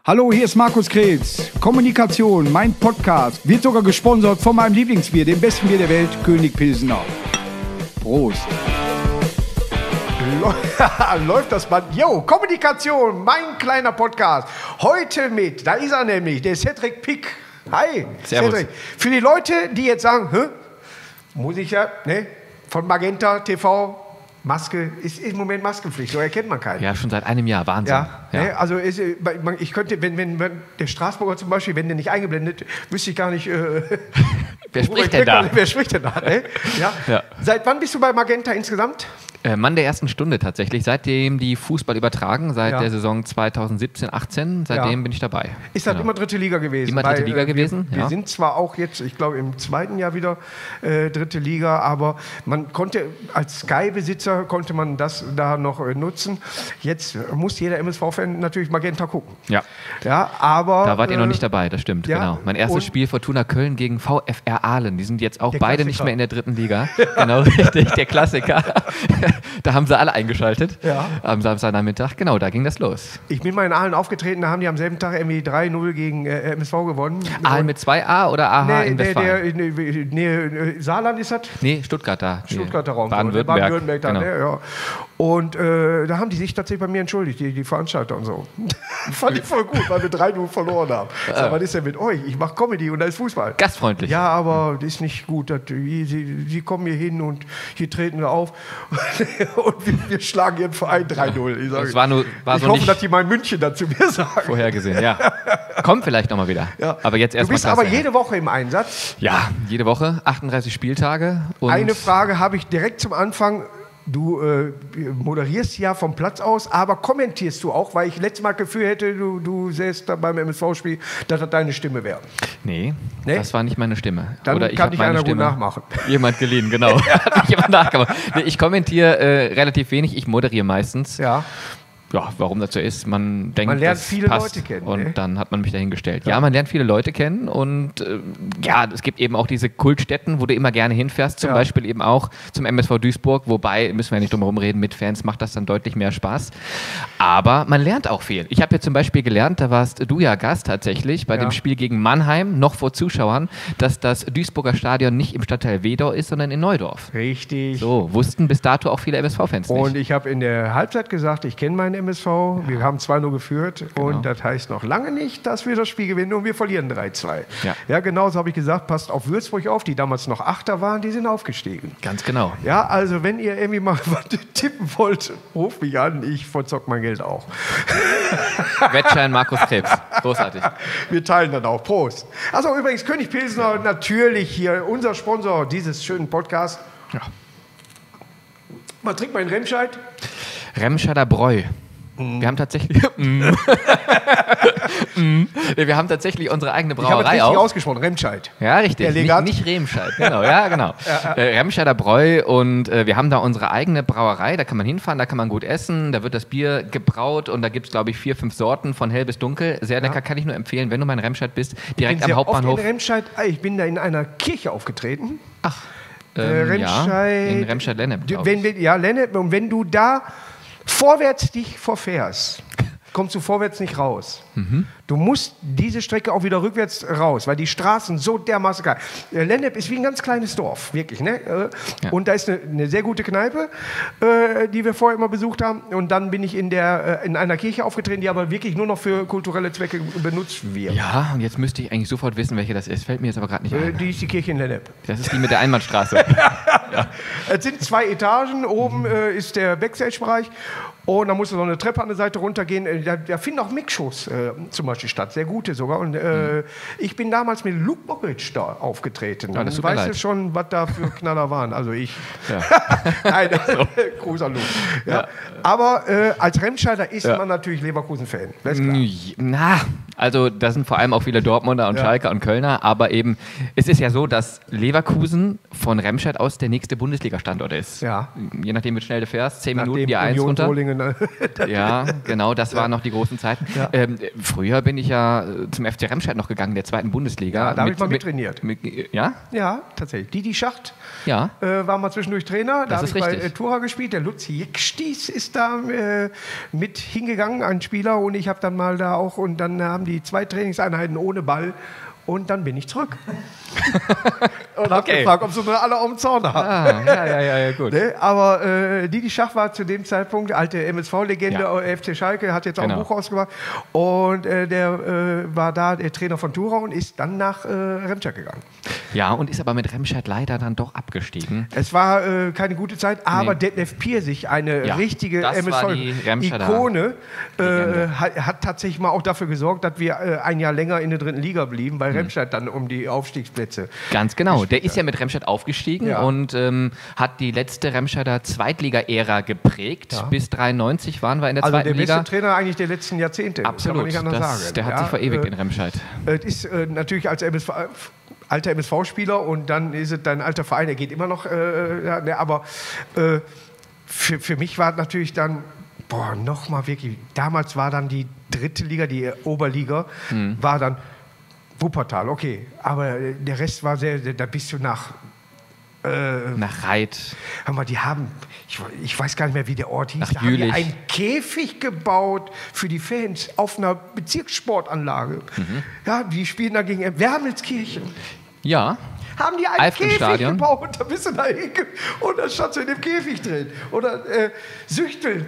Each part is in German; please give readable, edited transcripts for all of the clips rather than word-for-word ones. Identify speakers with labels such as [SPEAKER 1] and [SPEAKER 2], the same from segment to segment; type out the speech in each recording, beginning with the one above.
[SPEAKER 1] Hallo, hier ist Markus Krebs. Kommunikation, mein Podcast, wird sogar gesponsert von meinem Lieblingsbier, dem besten Bier der Welt, König Pilsener. Prost.
[SPEAKER 2] Läuft das Band? Jo, Kommunikation, mein kleiner Podcast. Heute mit, da ist er nämlich, der Cedric Pick. Hi,
[SPEAKER 3] Servus.
[SPEAKER 2] Cedric. Für die Leute, die jetzt sagen, muss ich ja, ne, von Magenta TV, Maske, ist im Moment Maskenpflicht, so erkennt man keinen.
[SPEAKER 3] Ja, schon seit einem Jahr, Wahnsinn.
[SPEAKER 2] Ja. Ne, also ich könnte, wenn der Straßburger zum Beispiel, wenn der nicht eingeblendet, wüsste ich gar nicht,
[SPEAKER 3] Wer spricht denn da?
[SPEAKER 2] Wer spricht denn da? Ne? Ja.
[SPEAKER 3] Ja.
[SPEAKER 2] Seit wann bist du bei Magenta insgesamt?
[SPEAKER 3] Mann der ersten Stunde tatsächlich, seitdem die Fußball übertragen, seit
[SPEAKER 2] Ja.
[SPEAKER 3] der Saison 2017/18, seitdem bin ich dabei.
[SPEAKER 2] Ist das immer dritte Liga gewesen?
[SPEAKER 3] Immer dritte Liga gewesen,
[SPEAKER 2] Wir
[SPEAKER 3] ja.
[SPEAKER 2] sind zwar auch jetzt, ich glaube, im zweiten Jahr wieder dritte Liga, aber man konnte als Sky-Besitzer konnte man das da noch nutzen. Jetzt muss jeder MSV-Fan natürlich Magenta gucken.
[SPEAKER 3] Ja.
[SPEAKER 2] Ja, aber
[SPEAKER 3] Da wart ihr noch nicht dabei, das stimmt,
[SPEAKER 2] ja,
[SPEAKER 3] genau. Mein erstes
[SPEAKER 2] und-
[SPEAKER 3] Spiel Fortuna Köln gegen VfR Aalen. Die sind jetzt auch
[SPEAKER 2] Der
[SPEAKER 3] beide
[SPEAKER 2] Klassiker.
[SPEAKER 3] nicht mehr in der dritten Liga. Genau, richtig, der Klassiker. Da haben sie alle eingeschaltet
[SPEAKER 2] Ja.
[SPEAKER 3] am Samstagnachmittag. Genau, da ging das los.
[SPEAKER 2] Ich bin mal in Aalen aufgetreten, da haben die am selben Tag irgendwie 3-0 gegen MSV gewonnen.
[SPEAKER 3] Aalen mit 2a oder AH in Westfalen?
[SPEAKER 2] Nee, Saarland ist das?
[SPEAKER 3] Nee, Stuttgart da.
[SPEAKER 2] Stuttgarter Raum.
[SPEAKER 3] Baden-Württemberg.
[SPEAKER 2] Dann,
[SPEAKER 3] Genau.
[SPEAKER 2] ja. Und da haben die sich tatsächlich bei mir entschuldigt, die Veranstalter und so. Fand ich voll gut, weil wir 3-0 verloren haben. Sag, was ist denn mit euch? Ich mache Comedy und da ist Fußball.
[SPEAKER 3] Gastfreundlich.
[SPEAKER 2] Ja, aber das ist nicht gut. Sie kommen hier hin und hier treten wir auf und wir schlagen ihren Verein 3-0. Ich, sage,
[SPEAKER 3] Das war
[SPEAKER 2] ich
[SPEAKER 3] so
[SPEAKER 2] hoffe,
[SPEAKER 3] nicht
[SPEAKER 2] dass die mal in München dazu mir sagen.
[SPEAKER 3] vorhergesehen. Ja. Kommt vielleicht nochmal wieder.
[SPEAKER 2] Ja.
[SPEAKER 3] Aber jetzt
[SPEAKER 2] Du
[SPEAKER 3] erstmal.
[SPEAKER 2] bist aber jede Woche im Einsatz.
[SPEAKER 3] Ja, jede Woche, 38 Spieltage. Und
[SPEAKER 2] Eine Frage habe ich direkt zum Anfang. Du moderierst ja vom Platz aus, aber kommentierst du auch, weil ich letztes Mal Gefühl hätte, du säßt da beim MSV-Spiel, dass das deine Stimme wäre.
[SPEAKER 3] Nee,
[SPEAKER 2] Nee?
[SPEAKER 3] das war nicht meine Stimme.
[SPEAKER 2] Dann
[SPEAKER 3] Oder ich
[SPEAKER 2] kann
[SPEAKER 3] hab
[SPEAKER 2] dich
[SPEAKER 3] meine
[SPEAKER 2] einer gut
[SPEAKER 3] Stimme
[SPEAKER 2] nachmachen.
[SPEAKER 3] Jemand geliehen, genau. Hat mich jemand nachgemacht. Nee, ich kommentiere relativ wenig, ich moderiere meistens.
[SPEAKER 2] Ja.
[SPEAKER 3] Ja, warum das so ist, man denkt,
[SPEAKER 2] Man lernt
[SPEAKER 3] das
[SPEAKER 2] viele
[SPEAKER 3] passt
[SPEAKER 2] Leute kennen,
[SPEAKER 3] und
[SPEAKER 2] ne?
[SPEAKER 3] dann hat man mich dahingestellt. Ja, man lernt viele Leute kennen und ja, es gibt eben auch diese Kultstätten, wo du immer gerne hinfährst, zum
[SPEAKER 2] Ja.
[SPEAKER 3] Beispiel eben auch zum MSV Duisburg, wobei, müssen wir ja nicht drum herum reden, mit Fans macht das dann deutlich mehr Spaß. Aber man lernt auch viel. Ich habe jetzt zum Beispiel gelernt, da warst du ja Gast tatsächlich, bei
[SPEAKER 2] Ja.
[SPEAKER 3] dem Spiel gegen Mannheim, noch vor Zuschauern, dass das Duisburger Stadion nicht im Stadtteil Wedau ist, sondern in Neudorf.
[SPEAKER 2] Richtig.
[SPEAKER 3] So, wussten bis dato auch viele MSV-Fans nicht.
[SPEAKER 2] Und ich habe in der Halbzeit gesagt, ich kenne meinen MSV. Wir haben 2-0 geführt und das heißt noch lange nicht, dass wir das Spiel gewinnen und wir verlieren 3-2.
[SPEAKER 3] Ja.
[SPEAKER 2] Genauso habe ich gesagt, passt auf Würzburg auf, die damals noch Achter waren, die sind aufgestiegen.
[SPEAKER 3] Ganz genau.
[SPEAKER 2] Ja, also wenn ihr irgendwie mal was tippen wollt, ruft mich an, ich verzock mein Geld auch.
[SPEAKER 3] Wettschein Markus Krebs. Großartig.
[SPEAKER 2] Wir teilen dann auch. Prost. Also übrigens, König Pilsner, natürlich hier unser Sponsor dieses schönen Podcasts.
[SPEAKER 3] Ja.
[SPEAKER 2] Man trinkt mal in Remscheid.
[SPEAKER 3] Remscheider Bräu. Wir haben tatsächlich, wir haben tatsächlich unsere eigene
[SPEAKER 2] Ich habe es
[SPEAKER 3] Brauerei
[SPEAKER 2] richtig
[SPEAKER 3] auch.
[SPEAKER 2] ausgesprochen, Remscheid.
[SPEAKER 3] Ja, richtig.
[SPEAKER 2] Elegant.
[SPEAKER 3] Nicht Remscheid. Genau, ja, genau. Remscheider Bräu und wir haben da unsere eigene Brauerei. Da kann man hinfahren, da kann man gut essen. Da wird das Bier gebraut und da gibt es, glaube ich, 4, 5 Sorten von hell bis dunkel. Sehr lecker, kann ich nur empfehlen, wenn du mal in Remscheid bist. Direkt am
[SPEAKER 2] Sehr
[SPEAKER 3] Hauptbahnhof.
[SPEAKER 2] oft in Remscheid, ich bin da in einer Kirche aufgetreten.
[SPEAKER 3] Ach,
[SPEAKER 2] Remscheid.
[SPEAKER 3] ja, in Remscheid-Lennep, glaub ich.
[SPEAKER 2] Lennep. Und wenn du da vorwärts dich verfährst, kommst du vorwärts nicht raus. Du musst diese Strecke auch wieder rückwärts raus, weil die Straßen so dermaßen geil. Lennep ist wie ein ganz kleines Dorf, wirklich. Ne? Und da ist eine sehr gute Kneipe, die wir vorher immer besucht haben. Und dann bin ich in einer Kirche aufgetreten, die aber wirklich nur noch für kulturelle Zwecke benutzt wird.
[SPEAKER 3] Ja, und jetzt müsste ich eigentlich sofort wissen, welche das ist. Fällt mir jetzt aber gerade nicht ein.
[SPEAKER 2] Die ist die Kirche in Lennep.
[SPEAKER 3] Das ist die mit der Einbahnstraße.
[SPEAKER 2] Es sind 2 Etagen, oben ist der Backstage-Bereich und da musst du so eine Treppe an der Seite runtergehen. Da finden auch Mixshows zum Beispiel statt, sehr gute sogar. Und ich bin damals mit Luke Mockridge da aufgetreten.
[SPEAKER 3] Ja, das tut
[SPEAKER 2] Und
[SPEAKER 3] mir
[SPEAKER 2] weißt du
[SPEAKER 3] leid.
[SPEAKER 2] schon, was da für Knaller waren? Also ich.
[SPEAKER 3] Ja.
[SPEAKER 2] Nein, großer Luke. Ja. Aber als Remscheider ist man natürlich Leverkusen-Fan. Das ist klar.
[SPEAKER 3] Na, Also da sind vor allem auch viele Dortmunder und Schalker und Kölner, aber eben, es ist ja so, dass Leverkusen von Remscheid aus der nächste Bundesliga-Standort ist.
[SPEAKER 2] Ja.
[SPEAKER 3] Je nachdem, wie schnell du fährst, 10 Minuten
[SPEAKER 2] Nachdem
[SPEAKER 3] die A1
[SPEAKER 2] Union
[SPEAKER 3] runter.
[SPEAKER 2] Solingen,
[SPEAKER 3] Ja, genau, das waren noch die großen Zeiten.
[SPEAKER 2] Ja.
[SPEAKER 3] Früher bin ich ja zum FC Remscheid noch gegangen, der zweiten Bundesliga.
[SPEAKER 2] Ja, da habe ich mal mittrainiert.
[SPEAKER 3] Ja?
[SPEAKER 2] Ja, tatsächlich. Didi Schacht
[SPEAKER 3] Ja.
[SPEAKER 2] war mal zwischendurch Trainer. Da
[SPEAKER 3] Das
[SPEAKER 2] habe
[SPEAKER 3] ist
[SPEAKER 2] ich bei
[SPEAKER 3] richtig.
[SPEAKER 2] Tura gespielt. Der Lutz Jicksties ist da mit hingegangen, ein Spieler. Und ich habe dann mal da auch, und dann haben die 2 Trainingseinheiten ohne Ball. Und dann bin ich zurück. Und habe gefragt, ob sie nur alle auf dem Zaun haben.
[SPEAKER 3] Ah, ja, gut.
[SPEAKER 2] Ne? Aber Didi Schach war zu dem Zeitpunkt alte MSV-Legende, FC Schalke, hat jetzt auch ein Buch rausgebracht. Und der war da der Trainer von Tura und ist dann nach Remscheid gegangen.
[SPEAKER 3] Ja, und ist aber mit Remscheid leider dann doch abgestiegen.
[SPEAKER 2] Es war keine gute Zeit, aber Detlef Piersig, eine richtige MSV-Ikone, hat tatsächlich mal auch dafür gesorgt, dass wir ein Jahr länger in der 3. Liga blieben, weil Remscheid dann um die Aufstiegsplätze.
[SPEAKER 3] Ganz genau. Der ist ja mit Remscheid aufgestiegen und hat die letzte Remscheider Zweitliga-Ära geprägt. Ja. Bis 93 waren wir in der zweiten Liga.
[SPEAKER 2] Also der beste Trainer eigentlich der letzten Jahrzehnte.
[SPEAKER 3] Absolut.
[SPEAKER 2] Kann man nicht anders sagen.
[SPEAKER 3] Der hat sich verewigt in Remscheid.
[SPEAKER 2] Es ist natürlich als alter MSV-Spieler und dann ist es dein alter Verein, der geht immer noch. Aber für mich war es natürlich dann, nochmal wirklich, damals war dann die 3. Liga, die Oberliga, war dann Wuppertal, okay. Aber der Rest war da bist du nach
[SPEAKER 3] Reit.
[SPEAKER 2] Hör mal, ich weiß gar nicht mehr, wie der Ort hieß.
[SPEAKER 3] Da haben die
[SPEAKER 2] einen Käfig gebaut für die Fans auf einer Bezirkssportanlage. Ja, die spielen da gegen Wermelskirchen.
[SPEAKER 3] Ja.
[SPEAKER 2] Haben die einen Käfig gebaut, da bist du da hingegangen und dann standst du in dem Käfig drin. Oder Süchteln.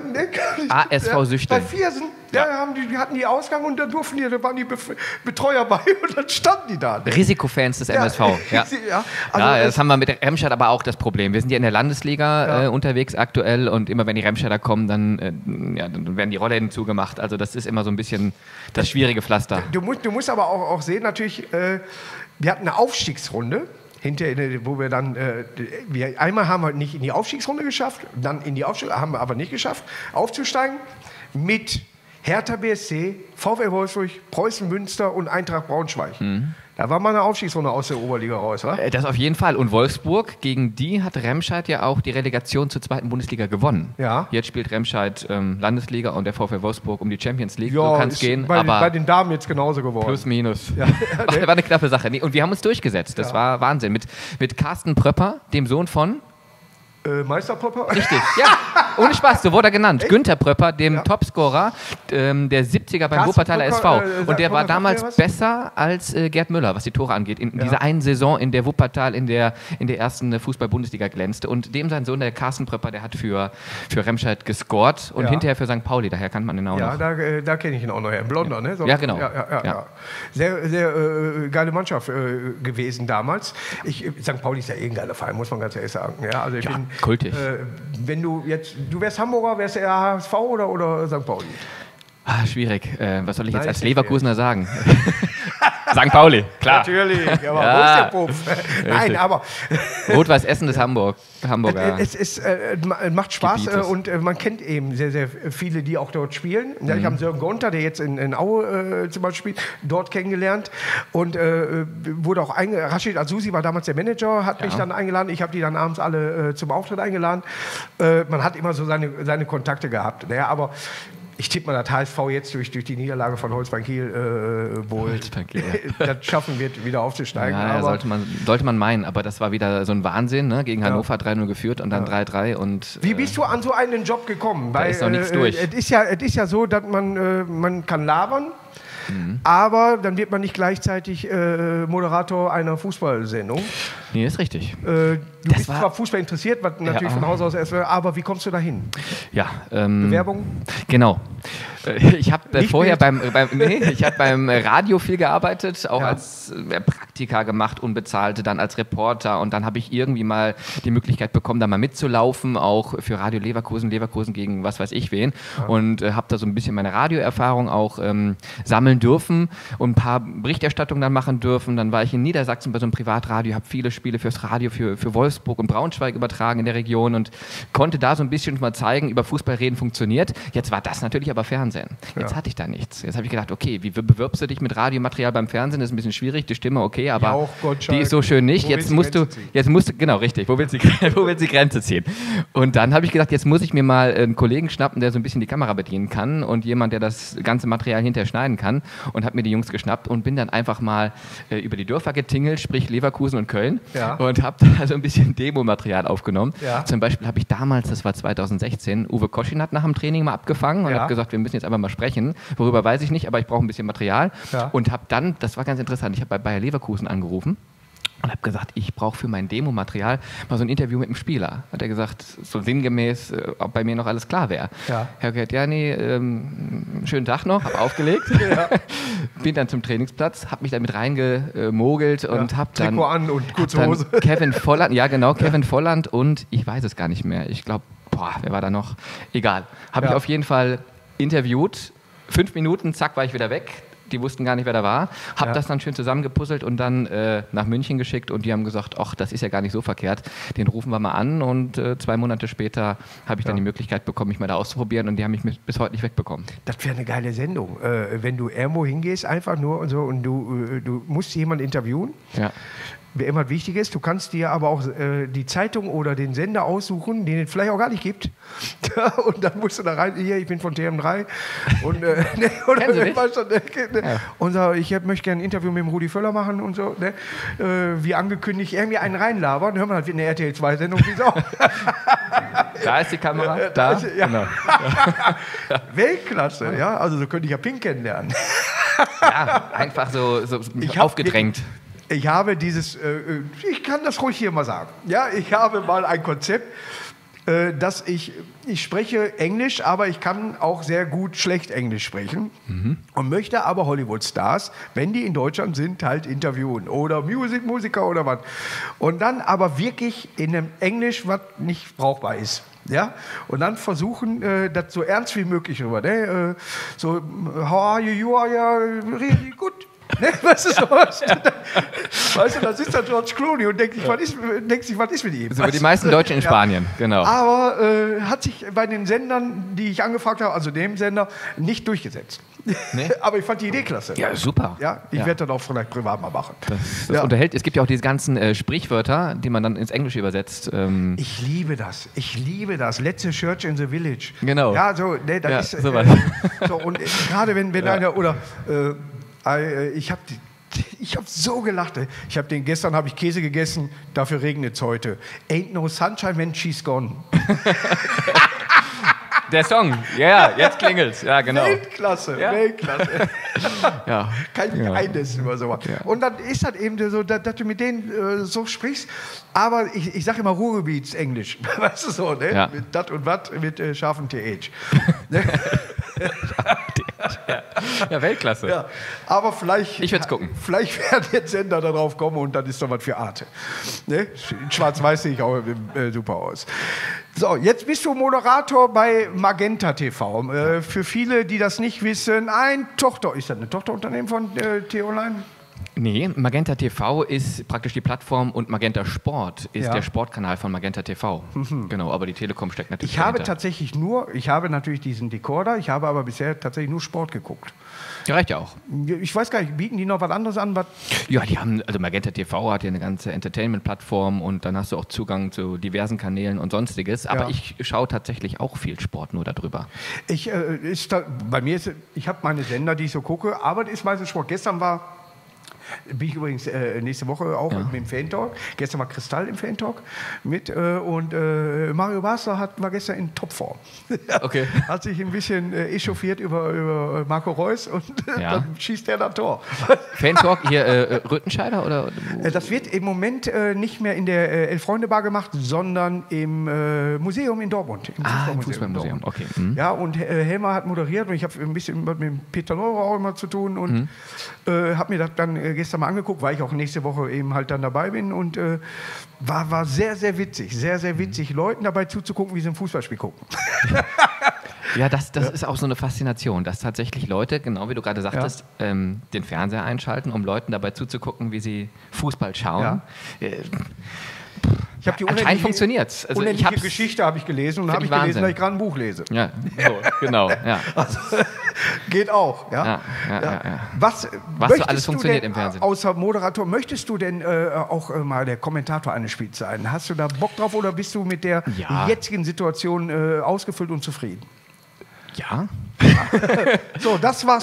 [SPEAKER 3] ASV Süchteln.
[SPEAKER 2] Bei Viersen, die hatten die Ausgang und dann da waren die Betreuer bei und dann standen die da.
[SPEAKER 3] Risikofans des MSV. Ja. Das haben wir mit Remscheid aber auch das Problem. Wir sind ja in der Landesliga unterwegs aktuell und immer wenn die Remscheider kommen, dann werden die Rollläden zugemacht. Also das ist immer so ein bisschen das schwierige Pflaster.
[SPEAKER 2] Du musst aber auch sehen, natürlich, wir hatten eine Aufstiegsrunde, hinterher, wo wir dann, einmal haben wir nicht in die Aufstiegsrunde geschafft, dann in die Aufstiegsrunde haben wir aber nicht geschafft, aufzusteigen mit Hertha BSC, VfL Wolfsburg, Preußen Münster und Eintracht Braunschweig. Da war mal eine Aufstiegsrunde aus der Oberliga raus, wa?
[SPEAKER 3] Das auf jeden Fall. Und Wolfsburg, gegen die hat Remscheid ja auch die Relegation zur 2. Bundesliga gewonnen. Ja. Jetzt spielt Remscheid Landesliga und der VfL Wolfsburg um die Champions League.
[SPEAKER 2] Ja,
[SPEAKER 3] du kannst gehen,
[SPEAKER 2] bei den Damen jetzt genauso geworden.
[SPEAKER 3] Plus, minus. Ja. Das war eine knappe Sache. Und wir haben uns durchgesetzt. Das war Wahnsinn. Mit Carsten Pröpper, dem Sohn von...
[SPEAKER 2] Meister Pröpper?
[SPEAKER 3] Richtig, ja. Ohne Spaß, so wurde er genannt. Echt? Günther Pröpper, dem Topscorer der 70er beim Wuppertaler SV. Und der war damals besser als Gerd Müller, was die Tore angeht. In dieser einen Saison, in der Wuppertal in der ersten Fußball-Bundesliga glänzte. Und dem sein Sohn, der Carsten Pröpper, der hat für Remscheid gescored und hinterher für St. Pauli. Daher kannte man ihn auch noch.
[SPEAKER 2] Ja, da kenne ich ihn auch noch her. Ein Blonder, ne? So,
[SPEAKER 3] ja, genau.
[SPEAKER 2] Ja. Sehr, sehr geile Mannschaft gewesen damals. St. Pauli ist ja ein geiler Verein, muss man ganz ehrlich sagen. Ja, also ich bin
[SPEAKER 3] kultig.
[SPEAKER 2] Wenn du wärst Hamburger, wärst du eher HSV oder St. Pauli?
[SPEAKER 3] Schwierig. Was soll ich jetzt als Leverkusener sagen? St. Pauli, klar.
[SPEAKER 2] Natürlich, aber wo ist der Puff? Nein, aber...
[SPEAKER 3] Rot-Weiß Essen ist Hamburger.
[SPEAKER 2] Es macht Spaß und man kennt eben sehr, sehr viele, die auch dort spielen. Ja, ich habe Sören Gonter, der jetzt in Aue zum Beispiel spielt, dort kennengelernt und wurde auch Rashid Azusi war damals der Manager, hat mich dann eingeladen. Ich habe die dann abends alle zum Auftritt eingeladen. Man hat immer so seine Kontakte gehabt. Naja, aber ich tippe mal, dass HSV jetzt durch die Niederlage von Holstein Kiel wohl das schaffen wird, wieder aufzusteigen.
[SPEAKER 3] Ja, aber sollte man meinen, aber das war wieder so ein Wahnsinn, ne? Gegen Hannover 3-0 geführt und dann 3-3. Und
[SPEAKER 2] wie bist du an so einen Job gekommen?
[SPEAKER 3] Da ist noch nichts durch.
[SPEAKER 2] Es ist ja so, dass man kann labern, aber dann wird man nicht gleichzeitig Moderator einer Fußballsendung.
[SPEAKER 3] Nee, ist richtig.
[SPEAKER 2] Du bist zwar Fußball interessiert, was natürlich von Haus aus erst, aber wie kommst du dahin?
[SPEAKER 3] Ja,
[SPEAKER 2] Bewerbung?
[SPEAKER 3] Genau. Ich habe vorher beim Radio viel gearbeitet, auch als Praktika gemacht, unbezahlte, dann als Reporter und dann habe ich irgendwie mal die Möglichkeit bekommen, da mal mitzulaufen, auch für Radio Leverkusen gegen was weiß ich wen und habe da so ein bisschen meine Radioerfahrung auch sammeln dürfen und ein paar Berichterstattungen dann machen dürfen. Dann war ich in Niedersachsen bei so einem Privatradio, habe viele Bundesligaspiele fürs Radio für Wolfsburg und Braunschweig übertragen in der Region und konnte da so ein bisschen mal zeigen, über Fußball reden funktioniert. Jetzt war das natürlich aber Fernsehen. Jetzt hatte ich da nichts. Jetzt habe ich gedacht, okay, wie bewirbst du dich mit Radiomaterial beim Fernsehen? Das ist ein bisschen schwierig, die Stimme okay, aber
[SPEAKER 2] Jauch, Gottschalk,
[SPEAKER 3] die ist so schön nicht. Jetzt musst du, genau richtig, wo willst du die Grenze ziehen? Und dann habe ich gedacht, jetzt muss ich mir mal einen Kollegen schnappen, der so ein bisschen die Kamera bedienen kann und jemand, der das ganze Material hinterher schneiden kann und habe mir die Jungs geschnappt und bin dann einfach mal über die Dörfer getingelt, sprich Leverkusen und Köln und habe da so ein bisschen Demomaterial aufgenommen. Ja. Zum Beispiel habe ich damals, das war 2016, Uwe Koschinat nach dem Training mal abgefangen und habe gesagt, wir müssen jetzt einfach mal sprechen. Worüber weiß ich nicht, aber ich brauche ein bisschen Material. Ja. Und habe dann, das war ganz interessant, ich habe bei Bayer Leverkusen angerufen und habe gesagt, ich brauche für mein Demomaterial mal so ein Interview mit dem Spieler. Hat er gesagt, so sinngemäß, ob bei mir noch alles klar wäre. Ja. Ich habe gesagt, ja, nee, schönen Tag noch, habe aufgelegt, bin dann zum Trainingsplatz, habe mich da mit reingemogelt und habe dann
[SPEAKER 2] Trikot an und kurze Hose.
[SPEAKER 3] Kevin Volland, Kevin Volland und ich weiß es gar nicht mehr. Ich glaube, wer war da noch? Egal. Habe ich auf jeden Fall interviewt. 5 Minuten, zack, war ich wieder weg. Die wussten gar nicht, wer da war. Hab das dann schön zusammengepuzzelt und dann nach München geschickt und die haben gesagt, ach, das ist ja gar nicht so verkehrt, den rufen wir mal an und 2 Monate später habe ich dann die Möglichkeit bekommen, mich mal da auszuprobieren und die haben mich bis heute nicht wegbekommen.
[SPEAKER 2] Das wäre eine geile Sendung, wenn du irgendwo hingehst, einfach nur und so und du musst jemanden interviewen. Ja. Wer immer wichtig ist, du kannst dir aber auch die Zeitung oder den Sender aussuchen, den es vielleicht auch gar nicht gibt. Und dann musst du da rein, hier, ich bin von TM3 und, ich möchte gerne ein Interview mit dem Rudi Völler machen und so, ne? Wie angekündigt, irgendwie einen reinlabern, hör mal, das wird eine RTL 2-Sendung, wie auch.
[SPEAKER 3] Da ist die Kamera, da. Genau.
[SPEAKER 2] Weltklasse, ja, also so könnte ich ja Pink kennenlernen.
[SPEAKER 3] Ja, einfach so aufgedrängt.
[SPEAKER 2] Ich habe ich kann das ruhig hier mal sagen. Ja, ich habe mal ein Konzept, dass ich spreche Englisch, aber ich kann auch sehr gut schlecht Englisch sprechen und möchte aber Hollywood-Stars, wenn die in Deutschland sind, halt interviewen oder Musiker oder was. Und dann aber wirklich in einem Englisch, was nicht brauchbar ist. Ja? Und dann versuchen, das so ernst wie möglich rüber. Ne? So, how are you? You are really good. Ne, weißt du, da sitzt da George Clooney und denkt sich, was ist mit ihm?
[SPEAKER 3] So wie die meisten Deutschen in Spanien, genau.
[SPEAKER 2] Aber hat sich bei den Sendern, die ich angefragt habe, also dem Sender, nicht durchgesetzt. Nee? Aber ich fand die Idee klasse.
[SPEAKER 3] Ja, super.
[SPEAKER 2] Ja, ich werde das auch vielleicht privat mal machen.
[SPEAKER 3] Das unterhält. Es gibt ja auch diese ganzen Sprichwörter, die man dann ins Englische übersetzt.
[SPEAKER 2] Ich liebe das. Let's a church in the village.
[SPEAKER 3] Genau.
[SPEAKER 2] Ja, so, ne, das ist
[SPEAKER 3] sowas.
[SPEAKER 2] So, und gerade wenn einer oder ich habe so gelacht. Gestern habe ich Käse gegessen, dafür regnet es heute. Ain't no sunshine when she's gone.
[SPEAKER 3] Der Song, jetzt klingelt's. Ja, genau.
[SPEAKER 2] Weltklasse. Kein Geheimnis über sowas. Ja. Und dann ist das eben so, dass du mit denen so sprichst, aber ich sage immer Ruhrgebiets Englisch. Weißt du so, ne? Ja. Mit dat und wat, mit scharfem TH.
[SPEAKER 3] Ja, Weltklasse. Ja,
[SPEAKER 2] aber vielleicht,
[SPEAKER 3] ich werde es gucken.
[SPEAKER 2] Vielleicht werden jetzt Sender darauf kommen und dann ist doch was für Arte. Ne? In Schwarz-Weiß sehe ich auch super aus. So, jetzt bist du Moderator bei Magenta TV. Für viele, die das nicht wissen, ist das ein Tochterunternehmen von T-Online?
[SPEAKER 3] Nee, Magenta TV ist praktisch die Plattform und Magenta Sport ist der Sportkanal von Magenta TV. Genau, aber die Telekom steckt natürlich dahinter.
[SPEAKER 2] Ich habe natürlich diesen Decoder, ich habe aber bisher tatsächlich nur Sport geguckt.
[SPEAKER 3] Ja, reicht ja auch.
[SPEAKER 2] Ich weiß gar nicht, bieten die noch was anderes an?
[SPEAKER 3] Ja, also Magenta TV hat ja eine ganze Entertainment-Plattform und dann hast du auch Zugang zu diversen Kanälen und Sonstiges. Aber ich schaue tatsächlich auch viel Sport nur darüber.
[SPEAKER 2] Bei mir ich habe meine Sender, die ich so gucke, aber das ist meistens Sport. Gestern bin ich übrigens nächste Woche auch mit dem Fan-Talk. Gestern war Kristall im Fan-Talk mit und Mario Basler war gestern in Topform.
[SPEAKER 3] Okay.
[SPEAKER 2] Hat sich ein bisschen echauffiert über Marco Reus und dann schießt er das Tor.
[SPEAKER 3] Fan-Talk hier Rüttenscheider oder?
[SPEAKER 2] Das wird im Moment nicht mehr in der Elf-Freunde-Bar gemacht, sondern im Museum in Dortmund.
[SPEAKER 3] Im Fußballmuseum, okay.
[SPEAKER 2] Ja, und Helmer hat moderiert und ich habe ein bisschen mit Peter Neurer auch immer zu tun und habe mir das dann gestern mal angeguckt, weil ich auch nächste Woche eben halt dann dabei bin und war sehr, sehr witzig, Leuten dabei zuzugucken, wie sie ein Fußballspiel gucken.
[SPEAKER 3] Ja, das ist auch so eine Faszination, dass tatsächlich Leute, genau wie du gerade sagtest, den Fernseher einschalten, um Leuten dabei zuzugucken, wie sie Fußball schauen.
[SPEAKER 2] Ich habe die
[SPEAKER 3] anscheinend funktioniert's. Also
[SPEAKER 2] unendliche Geschichte habe ich gelesen und habe ich gelesen, dass ich gerade ein Buch lese.
[SPEAKER 3] Ja, so, genau. Ja.
[SPEAKER 2] Also, geht auch. Ja? Was
[SPEAKER 3] so alles funktioniert im Fernsehen.
[SPEAKER 2] Außer Moderator, möchtest du denn auch mal der Kommentator eines Spiels sein? Hast du da Bock drauf oder bist du mit der jetzigen Situation ausgefüllt und zufrieden?
[SPEAKER 3] Ja.
[SPEAKER 2] So, das war's.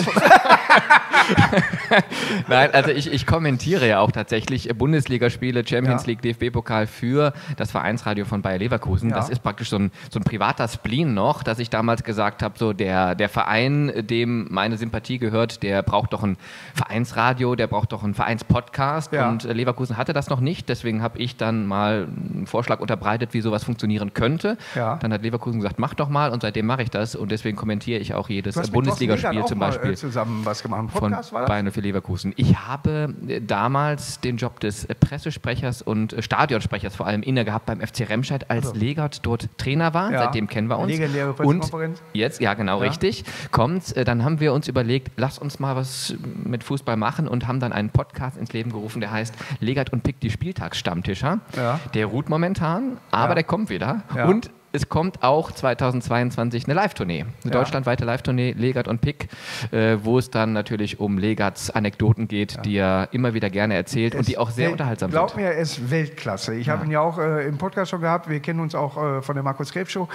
[SPEAKER 3] Nein, also ich kommentiere ja auch tatsächlich Bundesligaspiele, Champions League, DFB-Pokal für das Vereinsradio von Bayer Leverkusen. Das ist praktisch so ein privater Spleen noch, dass ich damals gesagt habe, so der Verein, dem meine Sympathie gehört, der braucht doch ein Vereinsradio, der braucht doch einen Vereinspodcast und Leverkusen hatte das noch nicht, deswegen habe ich dann mal einen Vorschlag unterbreitet, wie sowas funktionieren könnte. Dann hat Leverkusen gesagt, mach doch mal und seitdem mache ich das und deswegen kommentiere ich auch jedes Bundesligaspiel zum Beispiel
[SPEAKER 2] zusammen was gemacht. Podcast,
[SPEAKER 3] von Bayern für Leverkusen. Ich habe damals den Job des Pressesprechers und Stadionsprechers vor allem inne gehabt beim FC Remscheid, als Legert dort Trainer war. Seitdem kennen wir uns.
[SPEAKER 2] Legendäre Pressekonferenz.
[SPEAKER 3] Und jetzt, richtig, dann haben wir uns überlegt, lass uns mal was mit Fußball machen und haben dann einen Podcast ins Leben gerufen, der heißt Legert und Pick, die Spieltagsstammtischer. Der ruht momentan, aber der kommt wieder. Und es kommt auch 2022 eine Live-Tournee, eine deutschlandweite Live-Tournee, Legert und Pick, wo es dann natürlich um Legerts Anekdoten geht, die er immer wieder gerne erzählt und die auch sehr unterhaltsam sind.
[SPEAKER 2] Glaub mir, er ist Weltklasse. Ich habe ihn ja auch im Podcast schon gehabt. Wir kennen uns auch von der Markus Krebs Show,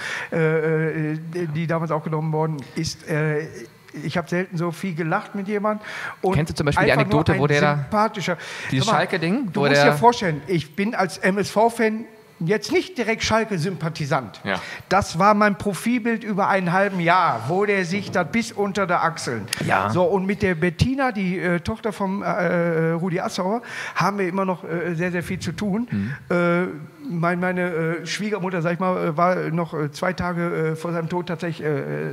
[SPEAKER 2] die damals aufgenommen worden ist. Ich habe selten so viel gelacht mit jemandem.
[SPEAKER 3] Kennst du zum Beispiel die Anekdote, wo der
[SPEAKER 2] sympathischer,
[SPEAKER 3] dieses Schalke-Ding?
[SPEAKER 2] Du musst dir vorstellen, ich bin als MSV-Fan jetzt nicht direkt Schalke-Sympathisant. Das war mein Profilbild über ein halben Jahr, wo der sich da bis unter der Achseln. So, und mit der Bettina, die Tochter von Rudi Assauer, haben wir immer noch sehr, sehr viel zu tun. Meine Schwiegermutter, sag ich mal, war noch 2 Tage vor seinem Tod tatsächlich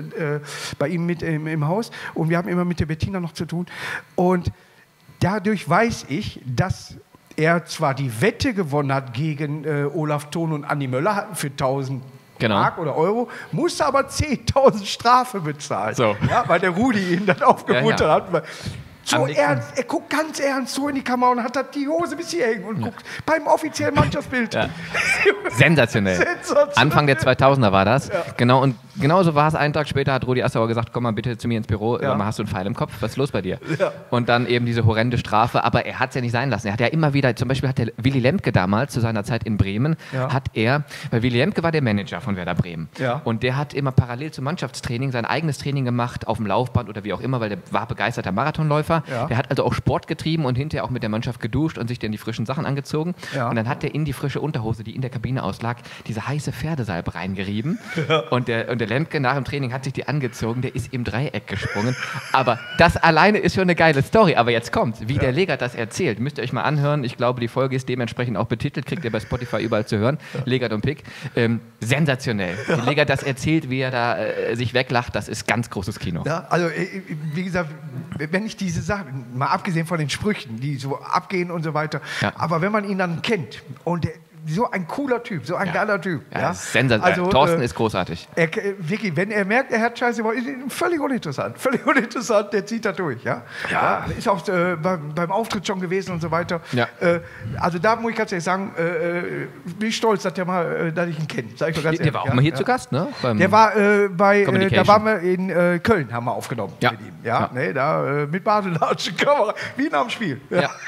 [SPEAKER 2] bei ihm mit im Haus. Und wir haben immer mit der Bettina noch zu tun. Und dadurch weiß ich, dass er zwar die Wette gewonnen hat gegen Olaf Thon und Andi Möller für 1000 Mark oder Euro, musste aber 10.000 Strafe bezahlen, weil der Rudi ihn dann aufgemuntert hat. So ernst, er guckt ganz ernst so in die Kamera und hat die Hose bis hier hängen und guckt beim offiziellen Mannschaftsbild.
[SPEAKER 3] Sensationell. Anfang der 2000er war das. Genau, und genauso war es. Einen Tag später hat Rudi Assauer gesagt, komm mal bitte zu mir ins Büro, hast du einen Pfeil im Kopf, was ist los bei dir? Und dann eben diese horrende Strafe, aber er hat es ja nicht sein lassen. Er hat ja immer wieder, zum Beispiel hat der Willy Lemke damals zu seiner Zeit in Bremen, weil Willy Lemke war der Manager von Werder Bremen und der hat immer parallel zum Mannschaftstraining sein eigenes Training gemacht, auf dem Laufband oder wie auch immer, weil der war begeisterter Marathonläufer. Der hat also auch Sport getrieben und hinterher auch mit der Mannschaft geduscht und sich dann die frischen Sachen angezogen. Und dann hat er in die frische Unterhose, die in der Kabine auslag, diese heiße Pferdesalbe reingerieben. Und der Lemke nach dem Training hat sich die angezogen, der ist im Dreieck gesprungen. Aber das alleine ist schon eine geile Story. Aber jetzt kommt, wie der Legert das erzählt. Müsst ihr euch mal anhören. Ich glaube, die Folge ist dementsprechend auch betitelt, kriegt ihr bei Spotify überall zu hören. Legert und Pick. Sensationell. Wie Legert das erzählt, wie er da sich weglacht, das ist ganz großes Kino.
[SPEAKER 2] Ja, also wie gesagt, wenn ich diese Sachen, mal abgesehen von den Sprüchen, die so abgehen und so weiter, aber wenn man ihn dann kennt und so ein cooler Typ, so ein geiler Typ.
[SPEAKER 3] Sensationell. Also, Thorsten ist großartig.
[SPEAKER 2] Wirklich, wenn er merkt, er hat Scheiße, ist völlig uninteressant. Völlig uninteressant, der zieht da durch. Ist auch beim Auftritt schon gewesen und so weiter. Also da muss ich ganz ehrlich sagen, bin ich stolz, dass ich ihn kenne.
[SPEAKER 3] Der war auch mal hier zu Gast, ne?
[SPEAKER 2] Der war da waren wir in Köln, haben wir aufgenommen mit ihm. Da mit Badelatschen, Kamera, wie nach dem Spiel.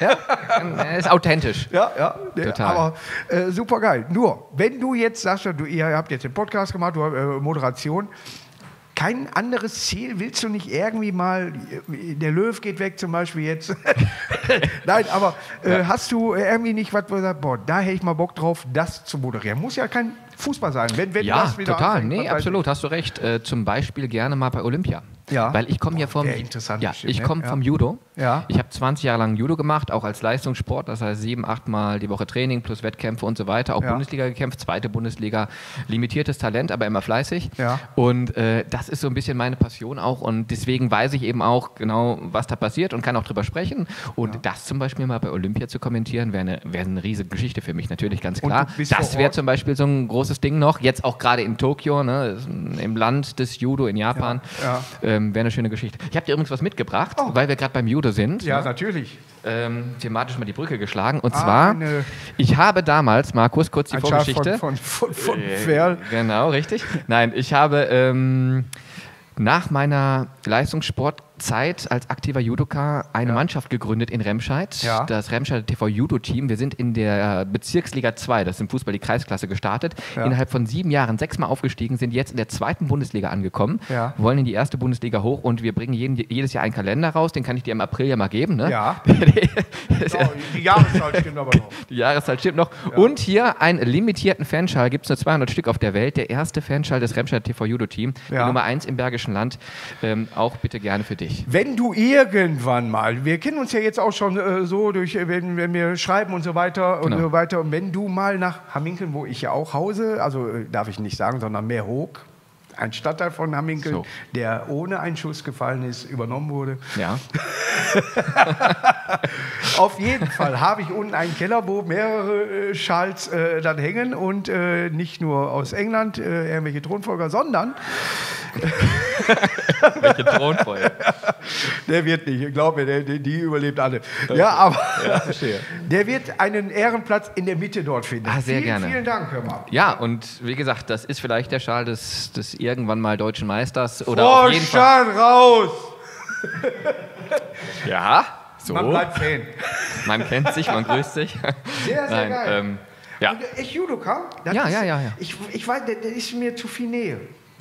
[SPEAKER 3] Er ist authentisch.
[SPEAKER 2] Total. Aber super geil. Nur, wenn du jetzt sagst, ihr habt jetzt den Podcast gemacht, du hast Moderation, kein anderes Ziel willst du nicht irgendwie mal, der Löw geht weg zum Beispiel jetzt. Nein, aber hast du irgendwie nicht was, wo du sagst, da hätte ich mal Bock drauf, das zu moderieren. Muss ja kein Fußball sein. Wenn das wieder
[SPEAKER 3] total.
[SPEAKER 2] Anfängt,
[SPEAKER 3] absolut, hast du recht. Zum Beispiel gerne mal bei Olympia.
[SPEAKER 2] Ja.
[SPEAKER 3] Weil ich komme hier vom,
[SPEAKER 2] interessant
[SPEAKER 3] ja,
[SPEAKER 2] bestimmt,
[SPEAKER 3] ich
[SPEAKER 2] ne?
[SPEAKER 3] komme vom Judo.
[SPEAKER 2] Ja.
[SPEAKER 3] Ich habe 20 Jahre lang Judo gemacht, auch als Leistungssport, das heißt 7, 8 Mal die Woche Training plus Wettkämpfe und so weiter. Auch
[SPEAKER 2] Ja.
[SPEAKER 3] Bundesliga gekämpft, zweite Bundesliga, limitiertes Talent, aber immer fleißig.
[SPEAKER 2] Ja.
[SPEAKER 3] Und das ist so ein bisschen meine Passion auch und deswegen weiß ich eben auch genau, was da passiert und kann auch drüber sprechen. Und das zum Beispiel mal bei Olympia zu kommentieren, wäre eine riesige Geschichte für mich, natürlich, ganz klar.
[SPEAKER 2] du bist
[SPEAKER 3] Das
[SPEAKER 2] vor
[SPEAKER 3] wäre
[SPEAKER 2] Ort?
[SPEAKER 3] zum Beispiel so ein großes Ding noch, jetzt auch gerade in Tokio, ne, im Land des Judo in Japan,
[SPEAKER 2] Ja.
[SPEAKER 3] wäre eine schöne Geschichte. Ich habe dir übrigens was mitgebracht, weil wir gerade beim Judo sind.
[SPEAKER 2] Ja,
[SPEAKER 3] ne?
[SPEAKER 2] natürlich.
[SPEAKER 3] Thematisch mal die Brücke geschlagen. Und zwar,
[SPEAKER 2] eine-
[SPEAKER 3] ich habe damals, Markus, kurz die
[SPEAKER 2] Ein Schaf
[SPEAKER 3] Vorgeschichte.
[SPEAKER 2] von Pferd.
[SPEAKER 3] Genau, richtig. Nein, ich habe nach meiner Leistungssportzeit als aktiver Judoka eine Mannschaft gegründet in Remscheid,
[SPEAKER 2] Ja.
[SPEAKER 3] das Remscheider TV Judo Team. Wir sind in der Bezirksliga 2, das ist im Fußball die Kreisklasse, gestartet.
[SPEAKER 2] Ja.
[SPEAKER 3] Innerhalb von 7 Jahren 6-mal aufgestiegen, sind jetzt in der 2. Bundesliga angekommen,
[SPEAKER 2] Ja.
[SPEAKER 3] wollen in die 1. Bundesliga hoch und wir bringen jedes Jahr einen Kalender raus, den kann ich dir im April ja mal geben. Ne?
[SPEAKER 2] Ja.
[SPEAKER 3] Das ist ja-
[SPEAKER 2] Die Jahreszahl stimmt aber noch.
[SPEAKER 3] die Jahreszahl stimmt noch. Und hier einen limitierten Fanschal, gibt es nur 200 Stück auf der Welt. Der erste Fanschal des Remscheider TV Judo Team, die
[SPEAKER 2] Ja.
[SPEAKER 3] Nummer 1 im Bergischen Land. Auch bitte gerne für dich.
[SPEAKER 2] Wenn du irgendwann mal, wir kennen uns ja jetzt auch schon so durch, wenn wir schreiben und so weiter und
[SPEAKER 3] Genau.
[SPEAKER 2] so weiter, und wenn du mal nach Hamminkeln, wo ich ja auch hause, also darf ich nicht sagen, sondern Meerhoek, ein Stadtteil von Hamminkeln,
[SPEAKER 3] So.
[SPEAKER 2] der ohne einen Schuss gefallen ist, übernommen wurde.
[SPEAKER 3] Ja.
[SPEAKER 2] Auf jeden Fall habe ich unten einen Keller, wo mehrere Schals dann hängen und nicht nur aus England irgendwelche Thronfolger, sondern
[SPEAKER 3] Welche Thronfolge.
[SPEAKER 2] der wird nicht, ich glaube mir, die überlebt alle. Ja, aber
[SPEAKER 3] verstehe.
[SPEAKER 2] der wird einen Ehrenplatz in der Mitte dort finden.
[SPEAKER 3] Ah, sehr gerne.
[SPEAKER 2] Vielen Dank, hör mal.
[SPEAKER 3] Ja, und wie gesagt, das ist vielleicht der Schal des irgendwann mal deutschen Meisters. Oder auf jeden Fall.
[SPEAKER 2] Vorstand raus!
[SPEAKER 3] Ja, so.
[SPEAKER 2] Man bleibt Fan.
[SPEAKER 3] Man kennt sich, man grüßt sich.
[SPEAKER 2] Sehr, sehr geil.
[SPEAKER 3] Ja.
[SPEAKER 2] Und echt Judoka? Das
[SPEAKER 3] Ja,
[SPEAKER 2] ist,
[SPEAKER 3] ja.
[SPEAKER 2] Ich weiß, der ist mir zu viel Nähe.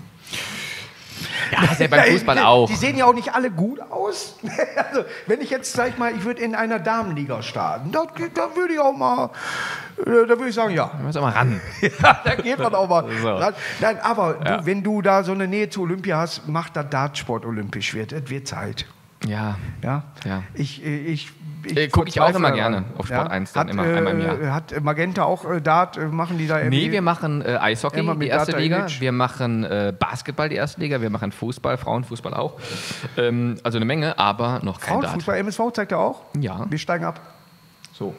[SPEAKER 3] Ja, ist ja beim Fußball auch.
[SPEAKER 2] Die sehen ja auch nicht alle gut aus. Also, wenn ich jetzt, sag ich mal, ich würde in einer Damenliga starten, da würde ich auch mal, da würde ich sagen, ja.
[SPEAKER 3] Da müssen wir mal ran.
[SPEAKER 2] Ja, da geht man auch mal
[SPEAKER 3] So.
[SPEAKER 2] ran. Nein, aber du, wenn du da so eine Nähe zu Olympia hast, macht das Dartsport olympisch wird. Es wird Zeit.
[SPEAKER 3] Ja.
[SPEAKER 2] Ja.
[SPEAKER 3] Ja.
[SPEAKER 2] Ich
[SPEAKER 3] Guck ich auch immer
[SPEAKER 2] verzweifle
[SPEAKER 3] gerne
[SPEAKER 2] daran.
[SPEAKER 3] auf Sport 1 dann
[SPEAKER 2] Hat,
[SPEAKER 3] immer einmal im Jahr.
[SPEAKER 2] Hat Magenta auch Dart, machen die da irgendwie?
[SPEAKER 3] Nee, wir machen Eishockey,
[SPEAKER 2] Immer
[SPEAKER 3] die
[SPEAKER 2] mit
[SPEAKER 3] erste
[SPEAKER 2] Data
[SPEAKER 3] Liga.
[SPEAKER 2] Image.
[SPEAKER 3] Wir machen Basketball, die erste Liga. Wir machen Fußball, Frauenfußball auch. Also eine Menge, aber noch kein Dart.
[SPEAKER 2] Fußball MSV zeigt er auch?
[SPEAKER 3] Ja.
[SPEAKER 2] Wir steigen ab.
[SPEAKER 3] So.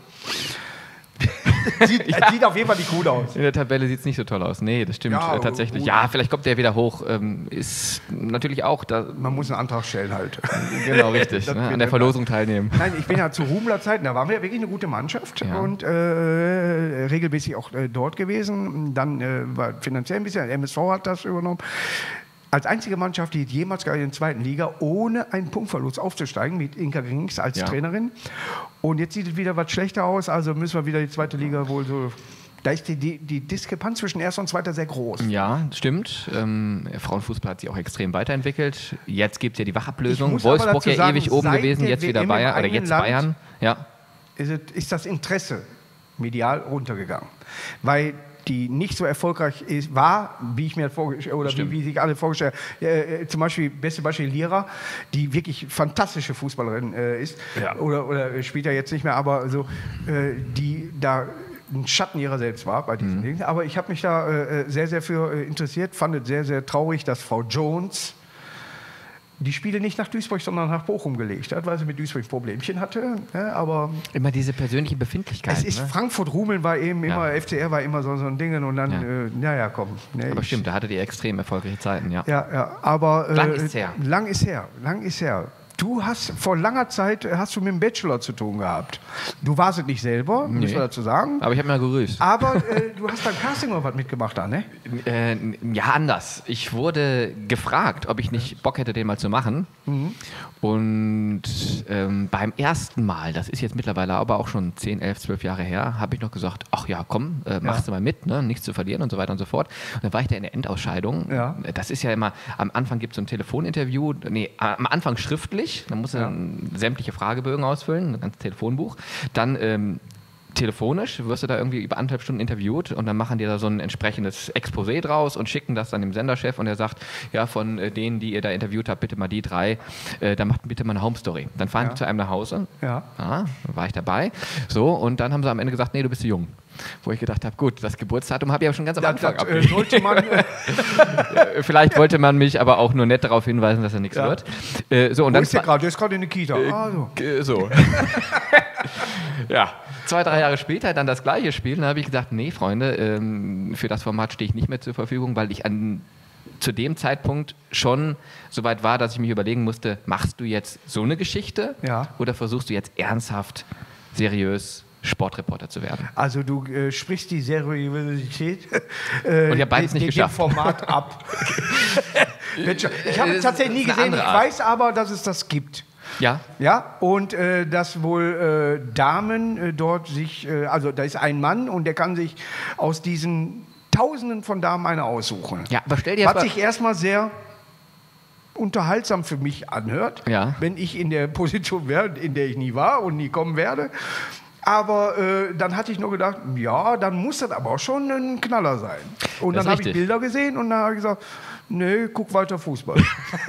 [SPEAKER 2] Sieht auf jeden Fall nicht gut aus.
[SPEAKER 3] In der Tabelle sieht es nicht so toll aus. Nee, das stimmt
[SPEAKER 2] Ja,
[SPEAKER 3] tatsächlich.
[SPEAKER 2] gut.
[SPEAKER 3] Ja, vielleicht kommt der wieder hoch. Ist natürlich auch da.
[SPEAKER 2] Man muss einen Antrag stellen halt.
[SPEAKER 3] Genau, richtig.
[SPEAKER 2] Das
[SPEAKER 3] Ne,
[SPEAKER 2] wird
[SPEAKER 3] an der
[SPEAKER 2] immer-
[SPEAKER 3] Verlosung teilnehmen.
[SPEAKER 2] Nein, ich bin ja zu Ruhmler Zeiten, da waren wir wirklich eine gute Mannschaft
[SPEAKER 3] Ja.
[SPEAKER 2] und regelmäßig auch dort gewesen. Dann war finanziell ein bisschen, MSV hat das übernommen. Als einzige Mannschaft, die jemals in der 2. Liga ohne einen Punktverlust aufzusteigen, mit Inka Grings als
[SPEAKER 3] Ja.
[SPEAKER 2] Trainerin. Und jetzt sieht es wieder was schlechter aus, also müssen wir wieder die 2. Liga wohl so. Da ist die Diskrepanz zwischen 1. und 2. sehr groß.
[SPEAKER 3] Ja, stimmt. Frauenfußball hat sich auch extrem weiterentwickelt. Jetzt gibt es ja die
[SPEAKER 2] Ich
[SPEAKER 3] Wachablösung.
[SPEAKER 2] muss aber
[SPEAKER 3] Wolfsburg
[SPEAKER 2] dazu
[SPEAKER 3] ja
[SPEAKER 2] sagen,
[SPEAKER 3] ewig oben
[SPEAKER 2] seit
[SPEAKER 3] gewesen,
[SPEAKER 2] der
[SPEAKER 3] jetzt wieder
[SPEAKER 2] WM im
[SPEAKER 3] Bayern. Oder
[SPEAKER 2] eigenen
[SPEAKER 3] jetzt
[SPEAKER 2] Land
[SPEAKER 3] Bayern. Ja.
[SPEAKER 2] Ist das Interesse medial runtergegangen. Weil die nicht so erfolgreich war, wie ich mir vorgestellt oder wie sich alle vorgestellt haben. Zum Beispiel, beste Beispiel Lira, die wirklich fantastische Fußballerin ist.
[SPEAKER 3] Ja.
[SPEAKER 2] Oder spielt ja jetzt nicht mehr, aber so, die da ein Schatten ihrer selbst war bei diesen Dingen. Aber ich habe mich da sehr, sehr für interessiert, fand es sehr, sehr traurig, dass Frau Jones die Spiele nicht nach Duisburg, sondern nach Bochum gelegt hat, weil sie mit Duisburg Problemchen hatte. Ja, aber
[SPEAKER 3] Immer diese persönliche Befindlichkeit.
[SPEAKER 2] es ist
[SPEAKER 3] Ne?
[SPEAKER 2] Frankfurt-Rumeln war eben immer, FCR war immer so ein Ding und dann, komm. Nee,
[SPEAKER 3] Aber stimmt, da hatte die extrem erfolgreiche Zeiten, ja.
[SPEAKER 2] Ja, aber
[SPEAKER 3] Lang ist her.
[SPEAKER 2] Lang ist her. Du hast vor langer Zeit hast du mit dem Bachelor zu tun gehabt. Du warst es nicht selber, muss man dazu sagen.
[SPEAKER 3] Aber ich habe mal grüßt.
[SPEAKER 2] Aber du hast beim Casting oder was mitgemacht da, ne?
[SPEAKER 3] Ja, anders. Ich wurde gefragt, ob ich nicht Bock hätte, den mal zu machen. Und beim ersten Mal, das ist jetzt mittlerweile aber auch schon 10, 11, 12 Jahre her, habe ich noch gesagt, ach ja, komm, machst du mal mit, ne? Nichts zu verlieren und so weiter und so fort. Und dann war ich da in der Endausscheidung.
[SPEAKER 2] Ja.
[SPEAKER 3] Das ist ja immer, am Anfang gibt es so ein Telefoninterview, am Anfang schriftlich, dann musst du dann sämtliche Fragebögen ausfüllen, ein ganzes Telefonbuch. Dann telefonisch, wirst du da irgendwie über 1,5 Stunden interviewt und dann machen die da so ein entsprechendes Exposé draus und schicken das dann dem Senderchef und der sagt, ja, von denen, die ihr da interviewt habt, bitte mal die 3, dann macht bitte mal eine Home-Story. Dann fahren die zu einem nach Hause, dann war ich dabei, so, und dann haben sie am Ende gesagt, nee, du bist zu jung. Wo ich gedacht habe, gut, das Geburtsdatum habe ich aber schon ganz am Anfang abgegeben.
[SPEAKER 2] Sollte man...
[SPEAKER 3] Vielleicht wollte man mich aber auch nur nett darauf hinweisen, dass er nichts wird. So, und
[SPEAKER 2] Wo
[SPEAKER 3] dann
[SPEAKER 2] ist der gerade? Der ist gerade in der Kita.
[SPEAKER 3] So. Ja, 2-3 Jahre später dann das gleiche Spiel. Dann habe ich gesagt, nee, Freunde, für das Format stehe ich nicht mehr zur Verfügung, weil ich zu dem Zeitpunkt schon so weit war, dass ich mich überlegen musste, machst du jetzt so eine Geschichte oder versuchst du jetzt ernsthaft, seriös Sportreporter zu werden?
[SPEAKER 2] Also du sprichst die Seriosität
[SPEAKER 3] und ich habe beides nicht geschafft.
[SPEAKER 2] Dem Format ab. Ich habe es tatsächlich nie gesehen, ich weiß aber, dass es das gibt.
[SPEAKER 3] Ja.
[SPEAKER 2] Ja, und dass wohl Damen dort sich, also da ist ein Mann und der kann sich aus diesen Tausenden von Damen eine aussuchen.
[SPEAKER 3] Ja, aber stell dir jetzt
[SPEAKER 2] was sich erstmal sehr unterhaltsam für mich anhört, wenn ich in der Position wäre, in der ich nie war und nie kommen werde. Aber dann hatte ich nur gedacht, ja, dann muss das aber auch schon ein Knaller sein. Und dann habe ich Bilder gesehen und dann habe ich gesagt, nee, guck weiter Fußball.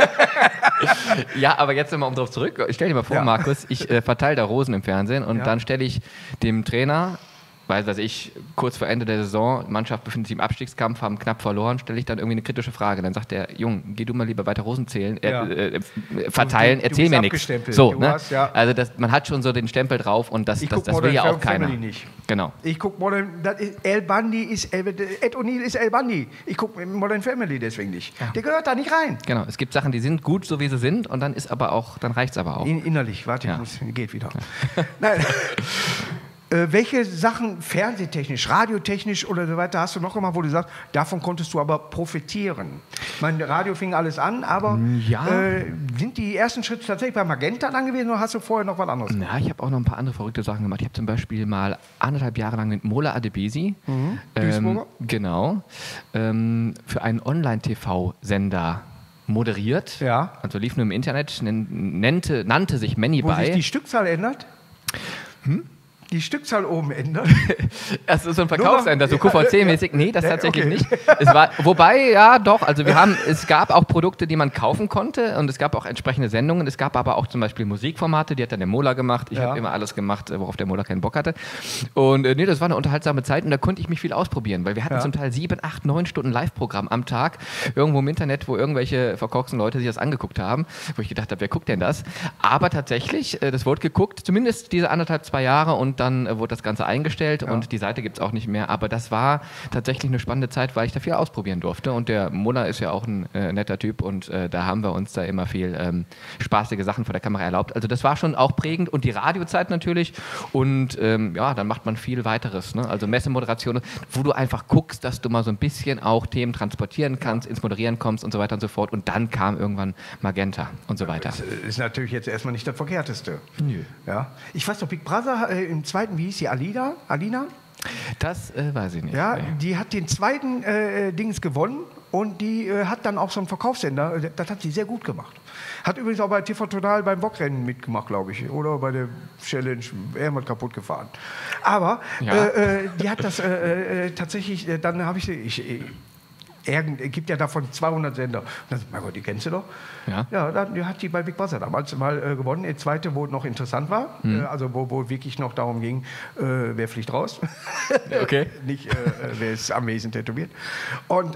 [SPEAKER 3] Ja, aber jetzt nochmal drauf zurück. Stell dir mal vor, Markus, ich verteile da Rosen im Fernsehen und dann stelle ich dem Trainer, weiß ich, kurz vor Ende der Saison, Mannschaft befindet sich im Abstiegskampf, haben knapp verloren, stelle ich dann irgendwie eine kritische Frage. Dann sagt der, Jung, geh du mal lieber weiter Rosen verteilen, erzähl mir nichts. So, ne? Also man hat schon so den Stempel drauf und das will ja auch keiner.
[SPEAKER 2] Nicht.
[SPEAKER 3] Genau.
[SPEAKER 2] Ich gucke Modern, El Bundy ist, Ed O'Neill ist El Bundy. Ich gucke Modern Family deswegen nicht. Ja. Der gehört da nicht rein.
[SPEAKER 3] Genau, es gibt Sachen, die sind gut, so wie sie sind und dann reicht es aber auch.
[SPEAKER 2] Innerlich, warte, geht wieder. Nein. Welche Sachen fernsehtechnisch, radiotechnisch oder so weiter hast du noch gemacht, wo du sagst, davon konntest du aber profitieren? Ich meine, Radio fing alles an, aber sind die ersten Schritte tatsächlich bei Magenta dann gewesen oder hast du vorher noch was anderes gemacht?
[SPEAKER 3] Ja, ich habe auch noch ein paar andere verrückte Sachen gemacht. Ich habe zum Beispiel mal 1,5 Jahre lang mit Mola Adebisi,
[SPEAKER 2] Duisburger?
[SPEAKER 3] Genau, für einen Online-TV-Sender moderiert. Ja. Also lief nur im Internet, nannte sich Many
[SPEAKER 2] Wo
[SPEAKER 3] By.
[SPEAKER 2] sich die Stückzahl ändert? Die Stückzahl oben ändert?
[SPEAKER 3] Das ist so ein Verkaufsender, so QVC-mäßig. Nee, das tatsächlich nicht. Es gab auch Produkte, die man kaufen konnte und es gab auch entsprechende Sendungen. Es gab aber auch zum Beispiel Musikformate, die hat dann der Mola gemacht. Ich habe immer alles gemacht, worauf der Mola keinen Bock hatte. Und das war eine unterhaltsame Zeit und da konnte ich mich viel ausprobieren, weil wir hatten zum Teil 7, 8, 9 Stunden Live-Programm am Tag, irgendwo im Internet, wo irgendwelche verkorksten Leute sich das angeguckt haben, wo ich gedacht habe, wer guckt denn das? Aber tatsächlich, das wurde geguckt, zumindest diese 1,5, 2 Jahre und dann wurde das Ganze eingestellt und die Seite gibt es auch nicht mehr. Aber das war tatsächlich eine spannende Zeit, weil ich da viel ausprobieren durfte. Und der Mola ist ja auch ein netter Typ und da haben wir uns da immer viel spaßige Sachen vor der Kamera erlaubt. Also das war schon auch prägend und die Radiozeit natürlich. Und dann macht man viel weiteres. Ne? Also Messemoderation, wo du einfach guckst, dass du mal so ein bisschen auch Themen transportieren kannst, ins Moderieren kommst und so weiter und so fort. Und dann kam irgendwann Magenta und so weiter.
[SPEAKER 2] Das ist natürlich jetzt erstmal nicht das Verkehrteste. Nö. Ja. Ich weiß noch, Big Brother im zweiten, wie hieß die, Alina?
[SPEAKER 3] Das weiß ich nicht.
[SPEAKER 2] Ja, die hat den zweiten Dings gewonnen und die hat dann auch so einen Verkaufssender, das hat sie sehr gut gemacht. Hat übrigens auch bei TV Total beim Bockrennen mitgemacht, glaube ich, oder bei der Challenge, er hat kaputt gefahren. Aber die hat das tatsächlich, dann habe gibt ja davon 200 Sender. Und dann sagt, mein Gott, die kennst du doch. Ja, dann hat die bei Big Brother damals mal gewonnen. Die zweite, wo es noch interessant war, also wo wirklich noch darum ging, wer fliegt raus.
[SPEAKER 3] Okay.
[SPEAKER 2] Nicht, wer ist am Wesen tätowiert. Und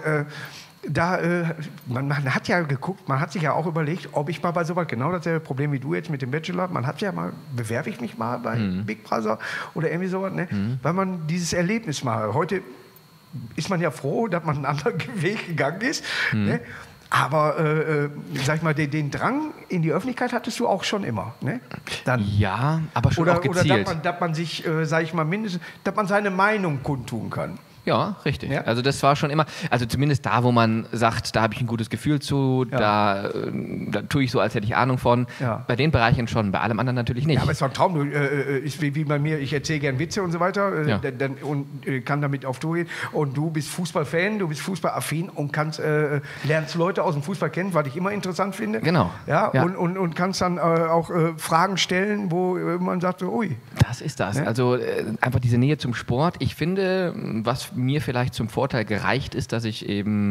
[SPEAKER 2] man hat ja geguckt, man hat sich ja auch überlegt, ob ich mal bei sowas, genau dasselbe Problem wie du jetzt mit dem Bachelor, man hat ja mal, bewerbe ich mich mal bei Big Brother oder irgendwie sowas, ne? Weil man dieses Erlebnis mal, heute ist man ja froh, dass man einen anderen Weg gegangen ist. Ne? Aber, sag ich mal, den Drang in die Öffentlichkeit hattest du auch schon immer. Ne? Dann.
[SPEAKER 3] Ja, aber schon auch gezielt.
[SPEAKER 2] Oder dass man sich, sag ich mal, mindestens, dass man seine Meinung kundtun kann.
[SPEAKER 3] Ja, richtig.
[SPEAKER 2] Ja?
[SPEAKER 3] Also das war schon immer, also zumindest da, wo man sagt, da habe ich ein gutes Gefühl zu, da tue ich so, als hätte ich Ahnung von.
[SPEAKER 2] Ja.
[SPEAKER 3] Bei den Bereichen schon, bei allem anderen natürlich nicht.
[SPEAKER 2] Ja, aber es ist doch ein Traum. Du, ist wie bei mir, ich erzähle gern Witze und so weiter und kann damit auf Tour gehen. Und du bist Fußballfan, du bist fußballaffin und lernst Leute aus dem Fußball kennen, was ich immer interessant finde.
[SPEAKER 3] Genau.
[SPEAKER 2] Ja,
[SPEAKER 3] Ja.
[SPEAKER 2] Und kannst dann auch Fragen stellen, wo man sagt, so, ui.
[SPEAKER 3] Das ist das. Also einfach diese Nähe zum Sport. Ich finde, was mir vielleicht zum Vorteil gereicht ist, dass ich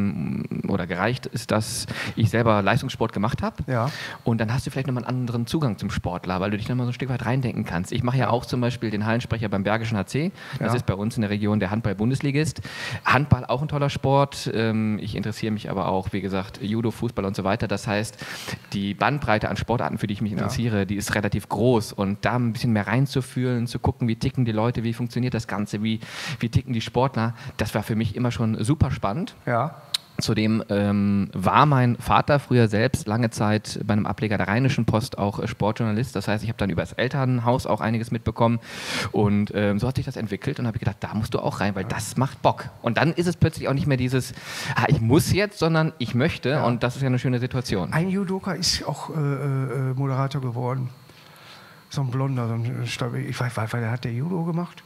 [SPEAKER 3] selber Leistungssport gemacht habe.
[SPEAKER 2] Ja.
[SPEAKER 3] Und dann hast du vielleicht nochmal einen anderen Zugang zum Sportler, weil du dich nochmal so ein Stück weit reindenken kannst. Ich mache ja auch zum Beispiel den Hallensprecher beim Bergischen HC. Das ist bei uns in der Region der Handball-Bundesligist. Handball auch ein toller Sport. Ich interessiere mich aber auch, wie gesagt, Judo, Fußball und so weiter. Das heißt, die Bandbreite an Sportarten, für die ich mich interessiere, die ist relativ groß. Und da ein bisschen mehr reinzufühlen, zu gucken, wie ticken die Leute, wie funktioniert das Ganze, wie ticken die Sportler, das war für mich immer schon super spannend.
[SPEAKER 2] Ja.
[SPEAKER 3] Zudem war mein Vater früher selbst lange Zeit bei einem Ableger der Rheinischen Post auch Sportjournalist. Das heißt, ich habe dann über das Elternhaus auch einiges mitbekommen. Und so hat sich das entwickelt und habe gedacht, da musst du auch rein, weil das macht Bock. Und dann ist es plötzlich auch nicht mehr dieses, ich muss jetzt, sondern ich möchte. Ja. Und das ist ja eine schöne Situation.
[SPEAKER 2] Ein Judoka ist auch Moderator geworden. So ein Blonder, ich weiß, der hat der Judo gemacht.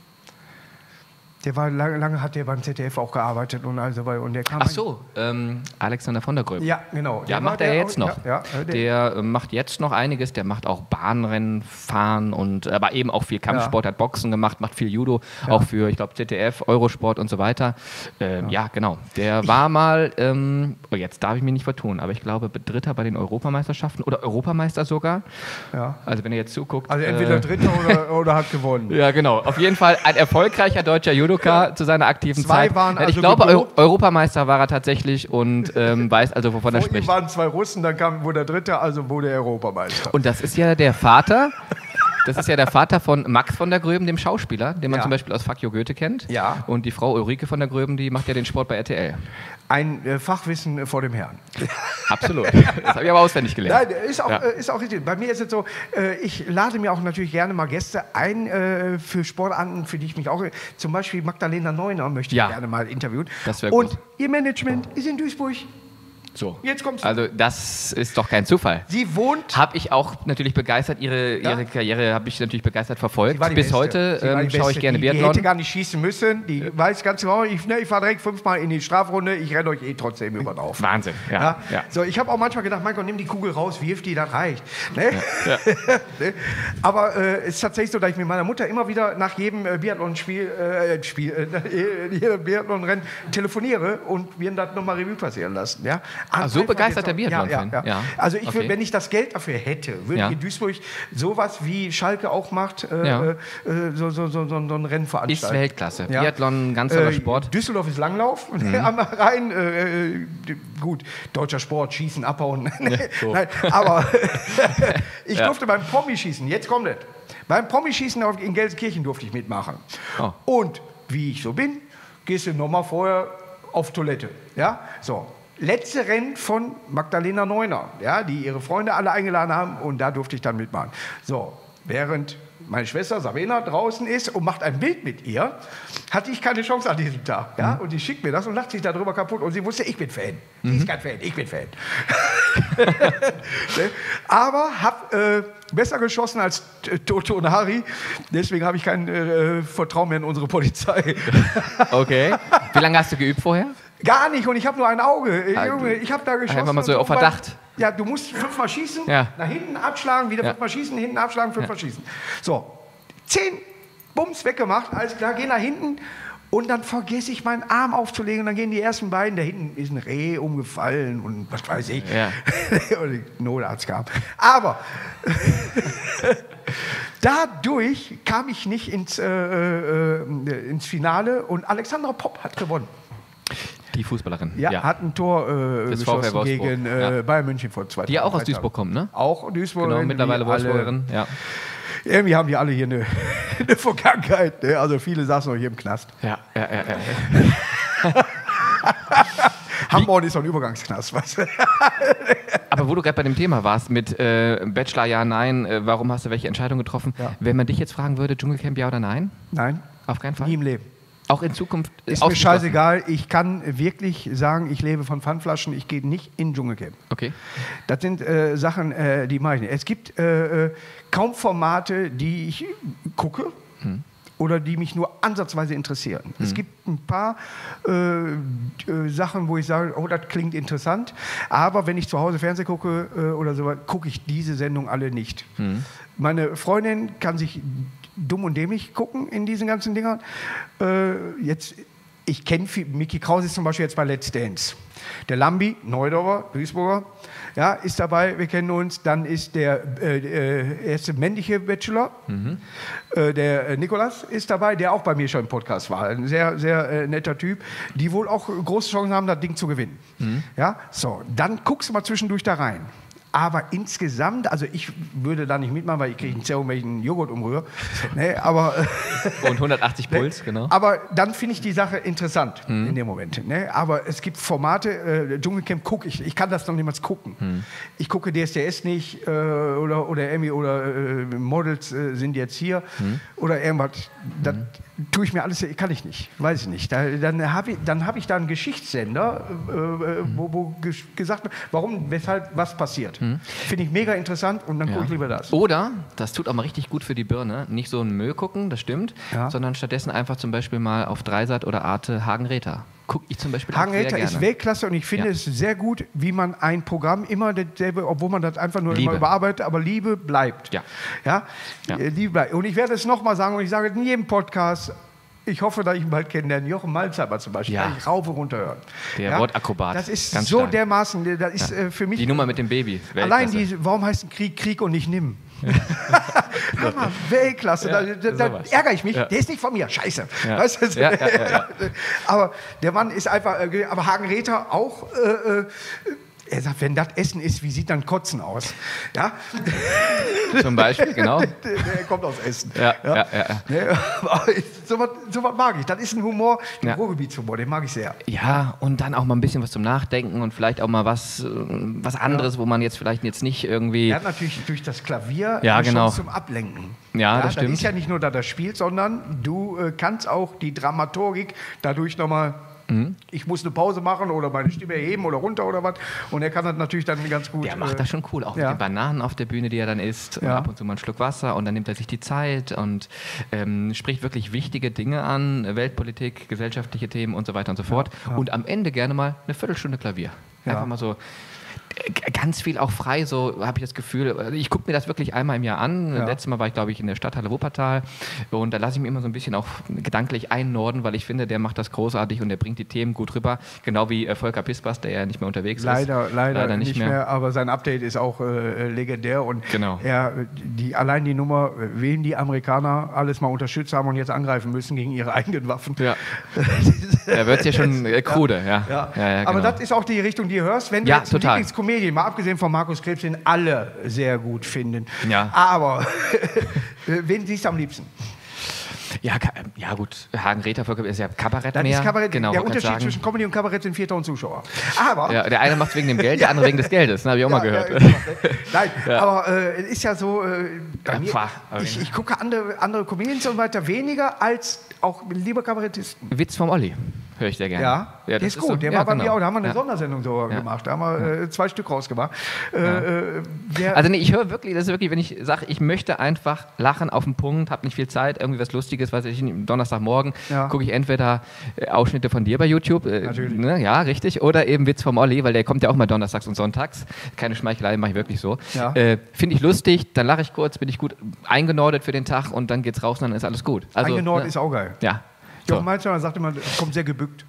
[SPEAKER 2] Der war lange hat der beim ZDF auch gearbeitet und der kam.
[SPEAKER 3] Ach so, Alexander von der Gröben.
[SPEAKER 2] Ja, genau.
[SPEAKER 3] Ja, macht er jetzt noch. Der macht jetzt noch einiges. Der macht auch Bahnrennen fahren aber eben auch viel Kampfsport, hat Boxen gemacht, macht viel Judo, auch für, ich glaube, ZDF, Eurosport und so weiter. Ja, genau. Der war mal, jetzt darf ich mich nicht vertun, aber ich glaube, Dritter bei den Europameisterschaften oder Europameister sogar. Ja. Also wenn ihr jetzt zuguckt.
[SPEAKER 2] Also entweder Dritter oder hat gewonnen.
[SPEAKER 3] Ja, genau. Auf jeden Fall ein erfolgreicher deutscher Judoka zu seiner aktiven Zeit.
[SPEAKER 2] Also
[SPEAKER 3] ich glaube, Europameister war er tatsächlich und weiß also, wovon er spricht.
[SPEAKER 2] Vor ihm waren 2 Russen, dann wurde der Dritte, also wurde er Europameister.
[SPEAKER 3] Und das ist ja der Vater. Das ist ja der Vater von Max von der Gröben, dem Schauspieler, den man zum Beispiel aus Fuck You Goethe kennt.
[SPEAKER 2] Ja.
[SPEAKER 3] Und die Frau Ulrike von der Gröben, die macht ja den Sport bei RTL.
[SPEAKER 2] Ein Fachwissen vor dem Herrn.
[SPEAKER 3] Absolut. Das habe ich aber auswendig gelernt.
[SPEAKER 2] Nein, ist auch richtig. Bei mir ist es so, ich lade mir auch natürlich gerne mal Gäste ein für Sportarten, für die ich mich auch... Zum Beispiel Magdalena Neuner möchte ich gerne mal interviewen.
[SPEAKER 3] Das wäre gut.
[SPEAKER 2] Und ihr Management ist in Duisburg.
[SPEAKER 3] So.
[SPEAKER 2] Jetzt kommst du.
[SPEAKER 3] Also das ist doch kein Zufall.
[SPEAKER 2] Sie wohnt...
[SPEAKER 3] Habe ich auch natürlich begeistert, ihre Karriere habe ich natürlich begeistert verfolgt. Bis heute schaue ich gerne Biathlon.
[SPEAKER 2] Die hätte gar nicht schießen müssen. Die weiß ganz genau, ich fahre direkt 5-mal in die Strafrunde, ich renne euch trotzdem über den Haufen.
[SPEAKER 3] Wahnsinn, ja.
[SPEAKER 2] So, ich habe auch manchmal gedacht, mein Gott, nimm die Kugel raus, wirf die, das reicht. Ne? Ja. Aber es ist tatsächlich so, dass ich mit meiner Mutter immer wieder nach jedem Biathlon-Rennen telefoniere und wir das nochmal Revue passieren lassen. Ja?
[SPEAKER 3] So begeistert der Biathlon-Fan.
[SPEAKER 2] Ja. Also wenn ich das Geld dafür hätte, würde ich in Duisburg sowas wie Schalke auch macht, so ein Rennen veranstalten.
[SPEAKER 3] Ist Weltklasse. Ja. Biathlon, ganz toller Sport.
[SPEAKER 2] Düsseldorf ist Langlauf am Rhein. Gut, deutscher Sport, Schießen, Abhauen. So. Nein, aber ich durfte beim Promi-Schießen, jetzt kommt es, beim Promi-Schießen in Gelsenkirchen durfte ich mitmachen. Oh. Und wie ich so bin, gehst du nochmal vorher auf Toilette. Ja, so. Letzte Rennen von Magdalena Neuner, die ihre Freunde alle eingeladen haben und da durfte ich dann mitmachen. So, während meine Schwester Sabina draußen ist und macht ein Bild mit ihr, hatte ich keine Chance an diesem Tag. Ja? Und die schickt mir das und lacht sich darüber kaputt und sie wusste, ich bin Fan. Sie ist kein Fan, ich bin Fan. Aber habe besser geschossen als Toto und Harry, deswegen habe ich kein Vertrauen mehr in unsere Polizei.
[SPEAKER 3] Okay. Wie lange hast du geübt vorher?
[SPEAKER 2] Gar nicht und ich habe nur ein Auge. Junge, ich habe da geschossen.
[SPEAKER 3] Einfach mal so auf Verdacht.
[SPEAKER 2] Ja, du musst 5-mal schießen, nach hinten abschlagen, wieder 5-mal schießen, hinten abschlagen, 5-mal schießen. So, 10 Bums weggemacht, alles klar, geh nach hinten und dann vergesse ich meinen Arm aufzulegen und dann gehen die ersten beiden, da hinten ist ein Reh umgefallen und was weiß ich. Ja. Und der Notarzt kam. Aber dadurch kam ich nicht ins Finale und Alexandra Popp hat gewonnen.
[SPEAKER 3] Die Fußballerin.
[SPEAKER 2] Ja, hat ein Tor geschossen gegen Bayern München vor 2 Jahren.
[SPEAKER 3] Die ja auch aus Duisburg kommt, ne?
[SPEAKER 2] Auch Duisburg.
[SPEAKER 3] Genau, mittlerweile Wolfsburgerin, ja.
[SPEAKER 2] Irgendwie haben die alle hier eine Vergangenheit. Ne? Also viele saßen noch hier im Knast.
[SPEAKER 3] Ja.
[SPEAKER 2] Hamburg ist so ein Übergangsknast, weißt du?
[SPEAKER 3] Aber wo du gerade bei dem Thema warst, mit Bachelor ja, nein, warum hast du welche Entscheidung getroffen? Ja. Wenn man dich jetzt fragen würde, Dschungelcamp ja oder nein?
[SPEAKER 2] Nein.
[SPEAKER 3] Auf keinen Fall?
[SPEAKER 2] Nie im Leben.
[SPEAKER 3] Auch in Zukunft
[SPEAKER 2] ist mir scheißegal. Ich kann wirklich sagen, ich lebe von Pfandflaschen. Ich gehe nicht in Dschungelcamp.
[SPEAKER 3] Okay.
[SPEAKER 2] Das sind Sachen, die mache ich nicht. Es gibt kaum Formate, die ich gucke oder die mich nur ansatzweise interessieren. Es gibt ein paar Sachen, wo ich sage, oh, das klingt interessant. Aber wenn ich zu Hause Fernsehen gucke oder so, gucke ich diese Sendung alle nicht. Meine Freundin kann sich dumm und dämlich gucken in diesen ganzen Dingern. Ich kenne Micky Krause ist zum Beispiel jetzt bei Let's Dance. Der Lambi, Neudorfer, Duisburger, ja, ist dabei, wir kennen uns. Dann ist der erste männliche Bachelor, der Nikolas ist dabei, der auch bei mir schon im Podcast war. Ein sehr, sehr netter Typ, die wohl auch große Chancen haben, das Ding zu gewinnen. Ja, so, dann guckst du mal zwischendurch da rein. Aber insgesamt, also ich würde da nicht mitmachen, weil ich kriege einen Zerrum, wenn ich einen Joghurt umrühre. Nee, aber
[SPEAKER 3] und 180 Puls, genau.
[SPEAKER 2] Aber dann finde ich die Sache interessant in dem Moment. Ne? Aber es gibt Formate, Dschungelcamp gucke ich. Ich kann das noch niemals gucken. Ich gucke DSDS nicht oder Emmy oder Models sind jetzt hier oder irgendwas. Das tue ich mir alles, kann ich nicht, weiß ich nicht. Dann habe ich da einen Geschichtssender, wo gesagt wird, warum, weshalb, was passiert. Finde ich mega interessant und dann gucke ich lieber das.
[SPEAKER 3] Oder, das tut auch mal richtig gut für die Birne, nicht so einen Müll gucken, das stimmt, sondern stattdessen einfach zum Beispiel mal auf Dreisat oder Arte Hagen-Räther. Gucke ich zum Beispiel
[SPEAKER 2] Hagen-Räther ist Weltklasse und ich finde es sehr gut, wie man ein Programm immer dasselbe, obwohl man das einfach nur immer überarbeitet, aber Liebe bleibt. Ja? Liebe bleibt. Und ich werde es nochmal sagen und ich sage es in jedem Podcast, ich hoffe, dass ich ihn bald kennenlerne. Jochen Malzheimer zum Beispiel, kann ich rauf und runter hören.
[SPEAKER 3] Der Wortakrobat.
[SPEAKER 2] Das ist ganz so stark. Dermaßen, das ist für mich...
[SPEAKER 3] Die Nummer mit dem Baby.
[SPEAKER 2] Allein warum heißt ein Krieg und nicht nimm? Hör mal, Weltklasse, da ärgere ich mich, der ist nicht von mir, scheiße. Weißt du? Aber der Mann ist einfach, aber Hagen-Räther auch... er sagt, wenn das Essen ist, wie sieht dann Kotzen aus? Ja?
[SPEAKER 3] Zum Beispiel, genau.
[SPEAKER 2] Der kommt aus Essen. So was mag ich. Das ist ein Humor, ein Ruhrgebietshumor, den mag ich sehr.
[SPEAKER 3] Ja, und dann auch mal ein bisschen was zum Nachdenken und vielleicht auch mal was anderes, wo man jetzt vielleicht nicht irgendwie...
[SPEAKER 2] Er hat natürlich durch das Klavier
[SPEAKER 3] genau.
[SPEAKER 2] zum Ablenken.
[SPEAKER 3] Ja, das stimmt.
[SPEAKER 2] Das ist ja nicht nur, dass er spielt, sondern du kannst auch die Dramaturgik dadurch nochmal... Ich muss eine Pause machen oder meine Stimme erheben oder runter oder was. Und er kann das natürlich dann ganz gut.
[SPEAKER 3] Der macht das schon cool, auch mit den Bananen auf der Bühne, die er dann isst. Und ab und zu mal einen Schluck Wasser und dann nimmt er sich die Zeit und spricht wirklich wichtige Dinge an, Weltpolitik, gesellschaftliche Themen und so weiter und so fort. Und am Ende gerne mal eine Viertelstunde Klavier. Einfach mal so. Ganz viel auch frei, so habe ich das Gefühl. Ich gucke mir das wirklich einmal im Jahr an. Letztes Mal war ich, glaube ich, in der Stadthalle Wuppertal und da lasse ich mich immer so ein bisschen auch gedanklich einnorden, weil ich finde, der macht das großartig und der bringt die Themen gut rüber. Genau wie Volker Pispers, der ja nicht mehr unterwegs ist.
[SPEAKER 2] Leider nicht mehr, aber sein Update ist auch legendär und allein die Nummer, wen die Amerikaner alles mal unterstützt haben und jetzt angreifen müssen gegen ihre eigenen Waffen.
[SPEAKER 3] Ja. Da wird es ja schon krude.
[SPEAKER 2] Aber
[SPEAKER 3] genau.
[SPEAKER 2] Das ist auch die Richtung, die du hörst. Wenn du jetzt Lieblingskomedien, mal abgesehen von Markus Krebs, den alle sehr gut finden. Ja. Aber wen siehst du am liebsten?
[SPEAKER 3] Ja gut, Hagen-Räther ist ja Kabarett
[SPEAKER 2] das
[SPEAKER 3] mehr.
[SPEAKER 2] Ist Kabarett.
[SPEAKER 3] Genau,
[SPEAKER 2] der Unterschied zwischen Comedy und Kabarett sind 4.000 Zuschauer. Aber
[SPEAKER 3] der eine macht es wegen dem Geld, der andere wegen des Geldes. Habe ich auch mal gehört.
[SPEAKER 2] Nein, aber es ist ja so, ich gucke andere Comedians und weiter weniger als auch lieber Kabarettisten.
[SPEAKER 3] Witz vom Olli. Höre ich sehr gerne.
[SPEAKER 2] Ja, der ist gut. So, der war bei mir auch. Da haben wir eine Sondersendung gemacht. Da haben wir 2 Stück rausgemacht.
[SPEAKER 3] Also ich höre wirklich, das ist wirklich, wenn ich sage, ich möchte einfach lachen auf den Punkt, habe nicht viel Zeit, irgendwie was Lustiges, weiß ich, Donnerstagmorgen gucke ich entweder Ausschnitte von dir bei YouTube, ja, richtig, oder eben Witz vom Olli, weil der kommt ja auch mal donnerstags und sonntags. Keine Schmeichelei, mache ich wirklich so. Ja. Finde ich lustig, dann lache ich kurz, bin ich gut eingenordet für den Tag und dann geht's raus und dann ist alles gut. Also,
[SPEAKER 2] eingenordet ist auch geil.
[SPEAKER 3] Ja.
[SPEAKER 2] Jochen Malzheimer sagt immer, kommt sehr gebückt.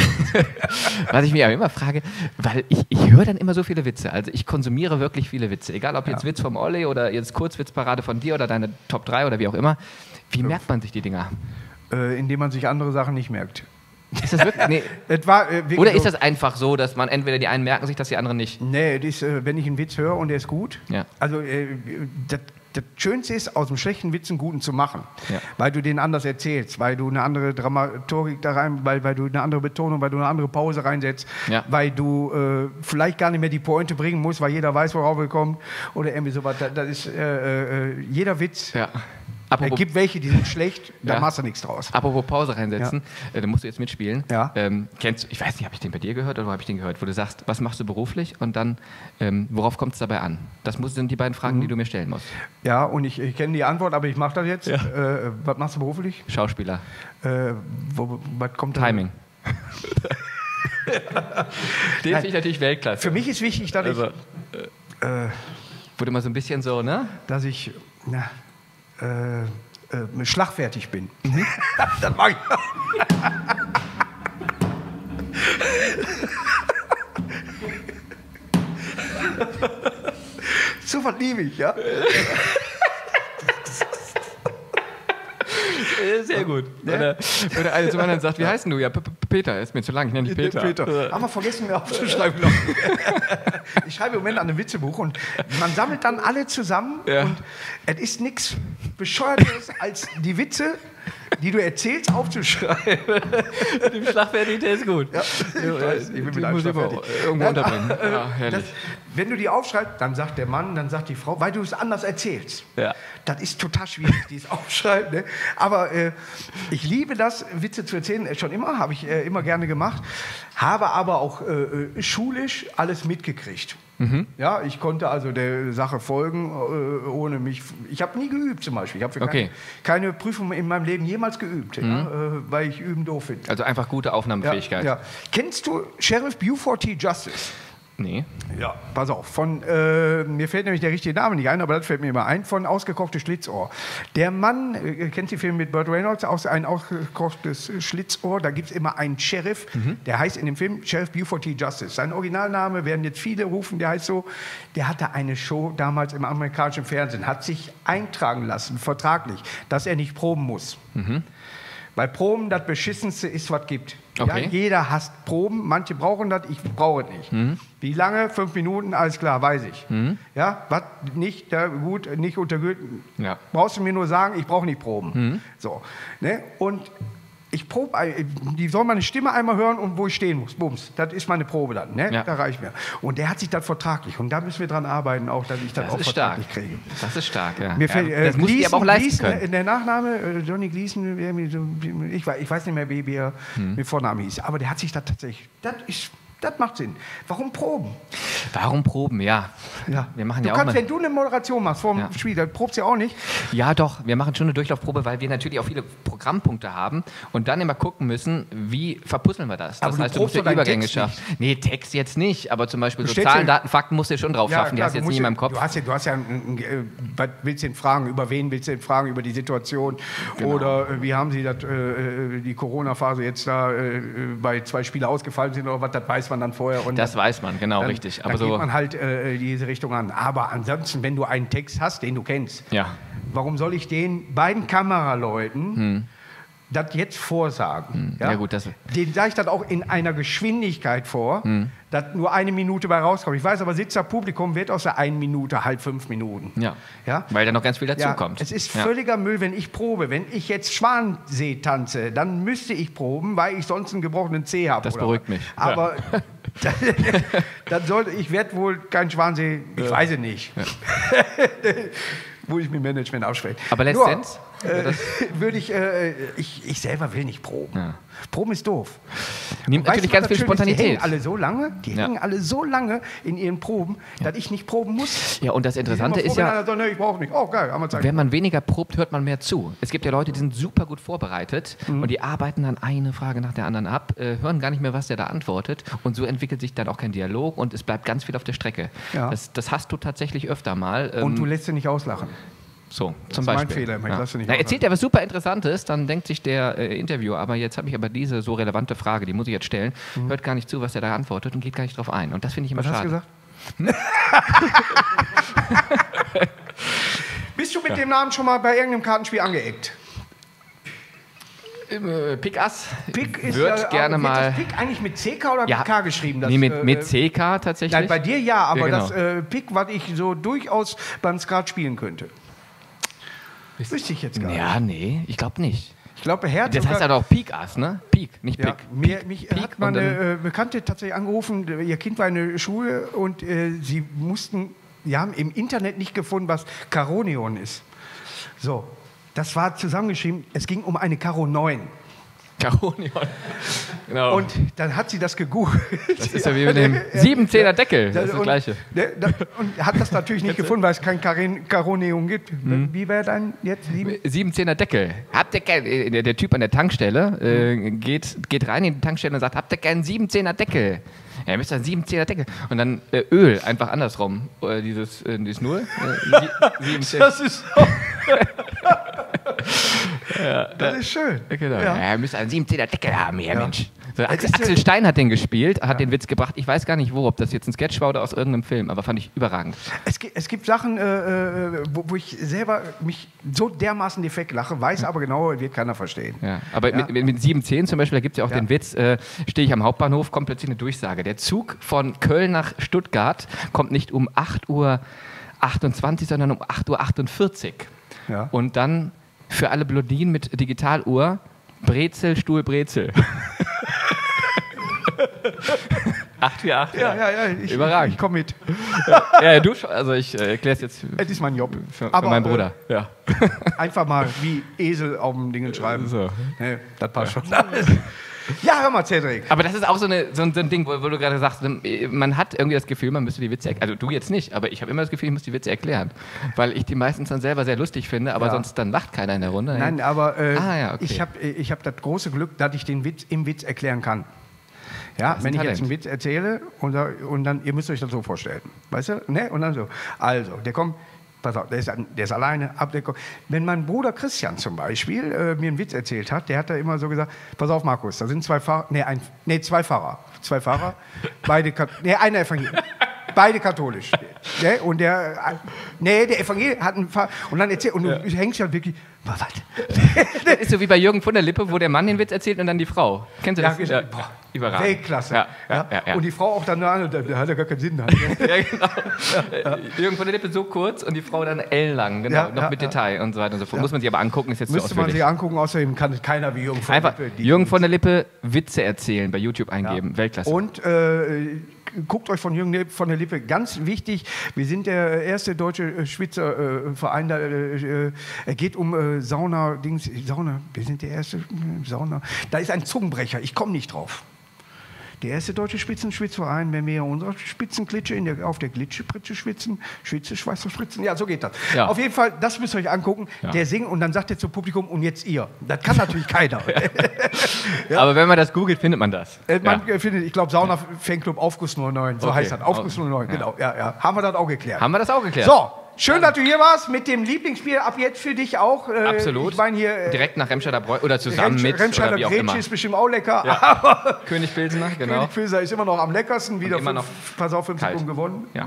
[SPEAKER 3] Was ich mich aber immer frage, weil ich höre dann immer so viele Witze. Also ich konsumiere wirklich viele Witze. Egal ob jetzt Witz vom Olli oder jetzt Kurzwitzparade von dir oder deine Top 3 oder wie auch immer. Wie merkt man sich die Dinger?
[SPEAKER 2] Indem man sich andere Sachen nicht merkt.
[SPEAKER 3] Ist das wirklich? Nee.
[SPEAKER 2] Wirklich
[SPEAKER 3] oder ist das einfach so, dass man entweder die einen merken sich, dass die anderen nicht?
[SPEAKER 2] Nee, wenn ich einen Witz höre und der ist gut, also das Schönste ist, aus dem schlechten Witz einen guten zu machen, weil du den anders erzählst, weil du eine andere Dramaturgik da rein, weil du eine andere Betonung, weil du eine andere Pause reinsetzt, weil du vielleicht gar nicht mehr die Pointe bringen musst, weil jeder weiß, worauf er kommt oder irgendwie sowas. Das ist jeder Witz.
[SPEAKER 3] Ja. Apropos-
[SPEAKER 2] Es gibt welche, die sind schlecht, da
[SPEAKER 3] Ja.
[SPEAKER 2] machst du nichts draus.
[SPEAKER 3] Apropos Pause reinsetzen, da musst du jetzt mitspielen.
[SPEAKER 2] Ja.
[SPEAKER 3] Kennst du, ich weiß nicht, habe ich den bei dir gehört oder wo habe ich den gehört, wo du sagst, was machst du beruflich und dann, worauf kommt es dabei an? Das sind die beiden Fragen, die du mir stellen musst.
[SPEAKER 2] Ja, und ich kenne die Antwort, aber ich mache das jetzt. Was machst du beruflich?
[SPEAKER 3] Schauspieler.
[SPEAKER 2] Was kommt da?
[SPEAKER 3] Timing. Den finde ich natürlich Weltklasse.
[SPEAKER 2] Für mich ist wichtig, dass
[SPEAKER 3] Also, wurde mal so ein bisschen so, ne?
[SPEAKER 2] ich schlagfertig bin. Das mag ich. So was liebe ich, ja?
[SPEAKER 3] Sehr gut. Oder einer zum anderen sagt, wie heißt denn du? Ja, Peter, ist mir zu lang, ich nenne dich Peter.
[SPEAKER 2] Haben wir vergessen, mir aufzuschreiben. glaub ich. Ich schreibe im Moment an einem Witzebuch und man sammelt dann alle zusammen
[SPEAKER 3] Ja.
[SPEAKER 2] und es ist nichts Bescheuertes als die Witze, die du erzählst, aufzuschreiben.
[SPEAKER 3] Die Schlagfertigkeit ist gut.
[SPEAKER 2] Ja, ich bin mit
[SPEAKER 3] Die
[SPEAKER 2] einem
[SPEAKER 3] muss ich
[SPEAKER 2] Schlag
[SPEAKER 3] aber
[SPEAKER 2] fertig.
[SPEAKER 3] irgendwo unterbringen. Ja,
[SPEAKER 2] Das,
[SPEAKER 3] herrlich.
[SPEAKER 2] wenn du die aufschreibst, dann sagt der Mann, dann sagt die Frau, weil du es anders erzählst.
[SPEAKER 3] Ja.
[SPEAKER 2] Das ist total schwierig, dieses Aufschreiben. Ne? Aber ich liebe das, Witze zu erzählen, schon immer, habe ich immer gerne gemacht. Habe aber auch schulisch alles mitgekriegt. Ja, ich konnte also der Sache folgen, ohne mich. Ich habe nie geübt zum Beispiel. Ich habe
[SPEAKER 3] Okay.
[SPEAKER 2] keine Prüfung in meinem Leben jemals geübt, ja, weil ich üben doof finde.
[SPEAKER 3] Also einfach gute Aufnahmefähigkeit.
[SPEAKER 2] Ja. Kennst du Sheriff Buford T. Justice?
[SPEAKER 3] Nee.
[SPEAKER 2] Ja, pass auf. Mir fällt nämlich der richtige Name nicht ein, aber das fällt mir immer ein, von Ausgekochtes Schlitzohr. Der Mann, kennt die Film mit Burt Reynolds, ein ausgekochtes Schlitzohr, da gibt es immer einen Sheriff, der heißt in dem Film Sheriff Buford T. Justice. Sein Originalname werden jetzt viele rufen, der heißt so, der hatte eine Show damals im amerikanischen Fernsehen, hat sich eintragen lassen, vertraglich, dass er nicht proben muss. Weil Proben das Beschissenste ist, was gibt.
[SPEAKER 3] Okay.
[SPEAKER 2] Ja, jeder hasst Proben, manche brauchen das, ich brauche es nicht. Wie lange? 5 Minuten, alles klar, weiß ich. Ja, was nicht, gut, nicht untergülten.
[SPEAKER 3] Ja.
[SPEAKER 2] Brauchst du mir nur sagen, ich brauche nicht Proben. So, ne? Und ich probe, die soll meine Stimme einmal hören und wo ich stehen muss. Bums, das ist meine Probe dann. Ne?
[SPEAKER 3] Ja.
[SPEAKER 2] Da reicht mir. Und der hat sich das vertraglich. Und da müssen wir dran arbeiten, auch, dass ich das auch
[SPEAKER 3] Das ist stark.
[SPEAKER 2] vertraglich kriege.
[SPEAKER 3] Das ist stark, ja.
[SPEAKER 2] Mir fällt,
[SPEAKER 3] das muss ich aber auch leisten können.
[SPEAKER 2] Der Nachname, Johnny Gleason, ich weiß nicht mehr, wie er mit Vornamen hieß, aber der hat sich da tatsächlich, das macht Sinn. Warum Proben?
[SPEAKER 3] Warum Proben? Ja.
[SPEAKER 2] Ja.
[SPEAKER 3] Wir machen
[SPEAKER 2] Du
[SPEAKER 3] ja auch
[SPEAKER 2] kannst,
[SPEAKER 3] mal.
[SPEAKER 2] wenn du eine Moderation machst vor dem Spiel, dann probst du ja auch nicht.
[SPEAKER 3] Ja, doch. Wir machen schon eine Durchlaufprobe, weil wir natürlich auch viele Programmpunkte haben und dann immer gucken müssen, wie verpuzzeln wir das.
[SPEAKER 2] Aber
[SPEAKER 3] Das
[SPEAKER 2] du
[SPEAKER 3] heißt, du musst
[SPEAKER 2] probst
[SPEAKER 3] ja
[SPEAKER 2] doch deinen
[SPEAKER 3] Übergänge
[SPEAKER 2] Text
[SPEAKER 3] schaffen. Nee, Text jetzt nicht, aber zum Beispiel so
[SPEAKER 2] stellst
[SPEAKER 3] Zahlen,
[SPEAKER 2] dir-
[SPEAKER 3] Daten, Fakten musst du ja schon drauf schaffen. Die hast du jetzt
[SPEAKER 2] musst
[SPEAKER 3] nicht in meinem Kopf.
[SPEAKER 2] Du hast ja was willst du denn fragen? Über wen willst du denn fragen? Über die Situation?
[SPEAKER 3] Genau.
[SPEAKER 2] Oder wie haben sie das, die Corona-Phase jetzt da bei 2 Spielern ausgefallen sind oder was, das weiß man dann vorher. Und
[SPEAKER 3] Das weiß man, genau,
[SPEAKER 2] dann,
[SPEAKER 3] richtig.
[SPEAKER 2] Dann
[SPEAKER 3] Aber
[SPEAKER 2] geht
[SPEAKER 3] so,
[SPEAKER 2] man halt diese Richtung an. Aber ansonsten, wenn du einen Text hast, den du kennst,
[SPEAKER 3] ja.
[SPEAKER 2] warum soll ich den beiden Kameraleuten das jetzt vorsagen?
[SPEAKER 3] Ja, gut, das-
[SPEAKER 2] Den sage ich dann auch in einer Geschwindigkeit vor, dass nur 1 Minute bei rauskommt. Ich weiß aber, sitzt das Publikum, wird aus der 1 Minute halt 5 Minuten.
[SPEAKER 3] Ja.
[SPEAKER 2] Ja?
[SPEAKER 3] Weil da noch ganz viel dazu
[SPEAKER 2] Ja,
[SPEAKER 3] kommt.
[SPEAKER 2] es ist
[SPEAKER 3] Ja.
[SPEAKER 2] völliger Müll, wenn ich probe. Wenn ich jetzt Schwansee tanze, dann müsste ich proben, weil ich sonst einen gebrochenen Zeh habe.
[SPEAKER 3] Das
[SPEAKER 2] oder
[SPEAKER 3] beruhigt
[SPEAKER 2] was.
[SPEAKER 3] mich.
[SPEAKER 2] Aber dann sollte ich werde wohl kein Schwansee, ich weiß es nicht. Muss ich mit Management absprechen.
[SPEAKER 3] Aber
[SPEAKER 2] Nur,
[SPEAKER 3] letztens
[SPEAKER 2] würde ich selber will nicht proben.
[SPEAKER 3] Ja.
[SPEAKER 2] Proben ist doof.
[SPEAKER 3] Nimmt
[SPEAKER 2] Weißt
[SPEAKER 3] natürlich
[SPEAKER 2] du, was
[SPEAKER 3] ganz viel
[SPEAKER 2] das Schöne ist?
[SPEAKER 3] Spontanität.
[SPEAKER 2] Die hängen alle so lange in ihren Proben, dass ich nicht proben muss.
[SPEAKER 3] Ja, und das Interessante
[SPEAKER 2] Ich bin
[SPEAKER 3] ist
[SPEAKER 2] immer froh,
[SPEAKER 3] ja,
[SPEAKER 2] wenn einer sagt, nee, ich brauche nicht. Oh, geil, haben wir Zeit.
[SPEAKER 3] wenn man weniger probt, hört man mehr zu. Es gibt ja Leute, die sind super gut vorbereitet und die arbeiten dann eine Frage nach der anderen ab, hören gar nicht mehr, was der da antwortet und so entwickelt sich dann auch kein Dialog und es bleibt ganz viel auf der Strecke.
[SPEAKER 2] Ja.
[SPEAKER 3] Das hast du tatsächlich öfter mal.
[SPEAKER 2] Und du lässt sie nicht auslachen.
[SPEAKER 3] So, zum
[SPEAKER 2] ist mein
[SPEAKER 3] Beispiel.
[SPEAKER 2] Fehler, ich lasse nicht
[SPEAKER 3] Na,
[SPEAKER 2] auslachen.
[SPEAKER 3] erzählt er was super Interessantes, dann denkt sich der Interviewer, aber jetzt habe ich aber diese so relevante Frage, die muss ich jetzt stellen, hört gar nicht zu, was er da antwortet und geht gar nicht drauf ein. Und das finde ich immer
[SPEAKER 2] Was hast du
[SPEAKER 3] schade.
[SPEAKER 2] gesagt? Bist du mit dem Namen schon mal bei irgendeinem Kartenspiel angeeckt?
[SPEAKER 3] Pick Ass
[SPEAKER 2] Pick ist
[SPEAKER 3] wird gerne
[SPEAKER 2] wird
[SPEAKER 3] mal...
[SPEAKER 2] das Pick eigentlich mit CK oder
[SPEAKER 3] Ja.
[SPEAKER 2] mit K geschrieben? Das,
[SPEAKER 3] Nee, mit CK tatsächlich.
[SPEAKER 2] Nein, bei dir ja, aber
[SPEAKER 3] Ja, genau.
[SPEAKER 2] das Pick, was ich so durchaus beim Skat spielen könnte. Wüsste ich jetzt gar nicht.
[SPEAKER 3] Ja, nee, ich glaube nicht.
[SPEAKER 2] Ich glaube, Herz.
[SPEAKER 3] Das heißt halt auch Peak Ass, ne? Peak, nicht
[SPEAKER 2] Ja,
[SPEAKER 3] Pick.
[SPEAKER 2] mich
[SPEAKER 3] Peak
[SPEAKER 2] hat mal
[SPEAKER 3] und dann-
[SPEAKER 2] eine Bekannte tatsächlich angerufen, ihr Kind war in der Schule und sie haben im Internet nicht gefunden, was Caronion ist. So, Das war zusammengeschrieben, es ging um eine Karo 9.
[SPEAKER 3] Caronion. Genau.
[SPEAKER 2] Und dann hat sie das gegoogelt.
[SPEAKER 3] Das ist ja wie mit dem 7-10er Deckel. Das ist das Gleiche.
[SPEAKER 2] Und hat das natürlich nicht gefunden, weil es kein Caronion gibt. Wie wäre dann jetzt
[SPEAKER 3] 7-10er Deckel. Habt ihr gern, der Typ an der Tankstelle geht rein in die Tankstelle und sagt, habt ihr gern einen 7-10er Deckel? Ja, ihr müsst einen 7-10er Deckel. Und dann Öl, einfach andersrum. Dieses 0. 7-10.
[SPEAKER 2] Das ist so.
[SPEAKER 3] Ja,
[SPEAKER 2] das ist schön.
[SPEAKER 3] Genau.
[SPEAKER 2] Ja.
[SPEAKER 3] Ja, ihr müsst einen 7-10er Deckel haben hier, Mensch. So, Axel Stein hat den gespielt, hat den Witz gebracht. Ich weiß gar nicht wo, ob das jetzt ein Sketch war oder aus irgendeinem Film, aber fand ich überragend.
[SPEAKER 2] Es gibt Sachen, wo ich selber mich so dermaßen defekt lache, weiß aber genau, wird keiner verstehen.
[SPEAKER 3] Ja, aber mit 7-10 zum Beispiel, da gibt es ja auch den Witz, stehe ich am Hauptbahnhof, kommt plötzlich eine Durchsage. Der Zug von Köln nach Stuttgart kommt nicht um 8:28 Uhr, sondern um 8:48 Uhr.
[SPEAKER 2] Ja.
[SPEAKER 3] Und dann für alle Blondinen mit Digitaluhr, Brezel, Stuhl, Brezel. 848.
[SPEAKER 2] Ja,
[SPEAKER 3] Überragend.
[SPEAKER 2] Ich komme mit.
[SPEAKER 3] Ja, du schon. Also ich erkläre es jetzt
[SPEAKER 2] Es ist mein Job.
[SPEAKER 3] für meinen Bruder. Ja.
[SPEAKER 2] Einfach mal wie Esel auf dem Ding schreiben.
[SPEAKER 3] So.
[SPEAKER 2] Nee, das passt schon. Ja, hör mal, Cedric.
[SPEAKER 3] Aber das ist auch so ein Ding, wo du gerade sagst, man hat irgendwie das Gefühl, man müsste die Witze erklären. Also du jetzt nicht, aber ich habe immer das Gefühl, ich muss die Witze erklären. Weil ich die meistens dann selber sehr lustig finde, aber sonst dann lacht keiner in der Runde.
[SPEAKER 2] Nein, aber
[SPEAKER 3] okay.
[SPEAKER 2] ich hab das große Glück, dass ich den Witz im Witz erklären kann. Ja, wenn ich jetzt einen Witz erzähle und dann, ihr müsst euch das so vorstellen. Weißt du? Ne? Und dann so. Also, der kommt. Pass auf, der ist alleine. Wenn mein Bruder Christian zum Beispiel mir einen Witz erzählt hat, der hat da immer so gesagt, pass auf Markus, da sind zwei Fahrer, zwei Fahrer, einer Evangelisch, beide katholisch. Ne? Und der Evangelisch hat einen Fahrer, und dann erzählt, und du hängst ja wirklich, was?
[SPEAKER 3] Das ist so wie bei Jürgen von der Lippe, wo der Mann den Witz erzählt und dann die Frau. Kennst du das?
[SPEAKER 2] Ja, boah,
[SPEAKER 3] überragend.
[SPEAKER 2] Weltklasse.
[SPEAKER 3] Ja.
[SPEAKER 2] Und die Frau auch dann, da hat er gar keinen Sinn.
[SPEAKER 3] Ja, genau. Jürgen von der Lippe so kurz und die Frau dann ellenlang, genau, noch mit Detail und so weiter und so fort. Muss man sich aber angucken, ist jetzt
[SPEAKER 2] Müsste
[SPEAKER 3] so
[SPEAKER 2] man
[SPEAKER 3] ausführlich.
[SPEAKER 2] sich angucken, außerdem kann keiner wie Jürgen von der Lippe.
[SPEAKER 3] Jürgen von der Lippe Witze erzählen, bei YouTube eingeben, Weltklasse.
[SPEAKER 2] Und guckt euch von Jürgen von der Lippe, ganz wichtig, wir sind der erste deutsche Schwitzerverein, er geht um Sauna, wir sind der erste Sauna, da ist ein Zungenbrecher, ich komme nicht drauf. Der erste deutsche Spitzenschwitzverein, wenn wir unsere Spitzenklitsche auf der Glitschepritsche schwitzen, Schweißerspritzen, ja, so geht das.
[SPEAKER 3] Ja.
[SPEAKER 2] Auf jeden Fall, das müsst ihr euch angucken, der singt und dann sagt er zum Publikum, und jetzt ihr. Das kann natürlich keiner.
[SPEAKER 3] Ja. Aber wenn man das googelt, findet man das.
[SPEAKER 2] Man findet, ich glaube, Sauna-Fanclub Aufguss 09, so heißt das, Aufguss 09, genau. Ja. Haben wir das auch geklärt. So. Schön, dass du hier warst mit dem Lieblingsbier. Ab jetzt für dich auch.
[SPEAKER 3] Absolut.
[SPEAKER 2] Ich meine hier
[SPEAKER 3] direkt nach Remscheider Bräu oder zusammen mit
[SPEAKER 2] Remscheider
[SPEAKER 3] oder wie auch
[SPEAKER 2] Grätsche
[SPEAKER 3] immer.
[SPEAKER 2] ist bestimmt auch lecker.
[SPEAKER 3] Ja. König Pilsener, genau.
[SPEAKER 2] König Pilsener ist immer noch am leckersten. Wieder
[SPEAKER 3] immer noch
[SPEAKER 2] 5 Sekunden gewonnen.
[SPEAKER 3] Ja.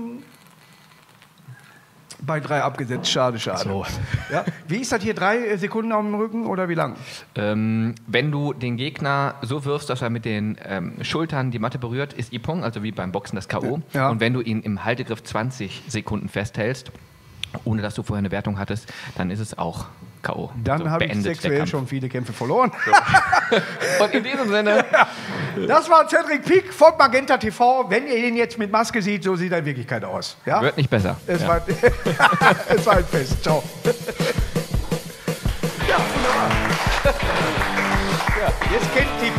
[SPEAKER 2] Bei 3 abgesetzt. Schade.
[SPEAKER 3] So.
[SPEAKER 2] Ja. Wie ist das hier? 3 Sekunden auf dem Rücken oder wie lang?
[SPEAKER 3] Wenn du den Gegner so wirfst, dass er mit den Schultern die Matte berührt, ist Ippon, also wie beim Boxen das K.O.
[SPEAKER 2] Ja.
[SPEAKER 3] Und wenn du ihn im Haltegriff 20 Sekunden festhältst, ohne dass du vorher eine Wertung hattest, dann ist es auch K.O.
[SPEAKER 2] Dann habe ich sexuell schon viele Kämpfe verloren.
[SPEAKER 3] So. Und in diesem Sinne...
[SPEAKER 2] Das war Cedric Pieck von Magenta TV. Wenn ihr ihn jetzt mit Maske seht, so sieht er in Wirklichkeit aus. Ja?
[SPEAKER 3] Wird nicht besser.
[SPEAKER 2] Es war ein Fest. Ciao. Ja, jetzt kennt die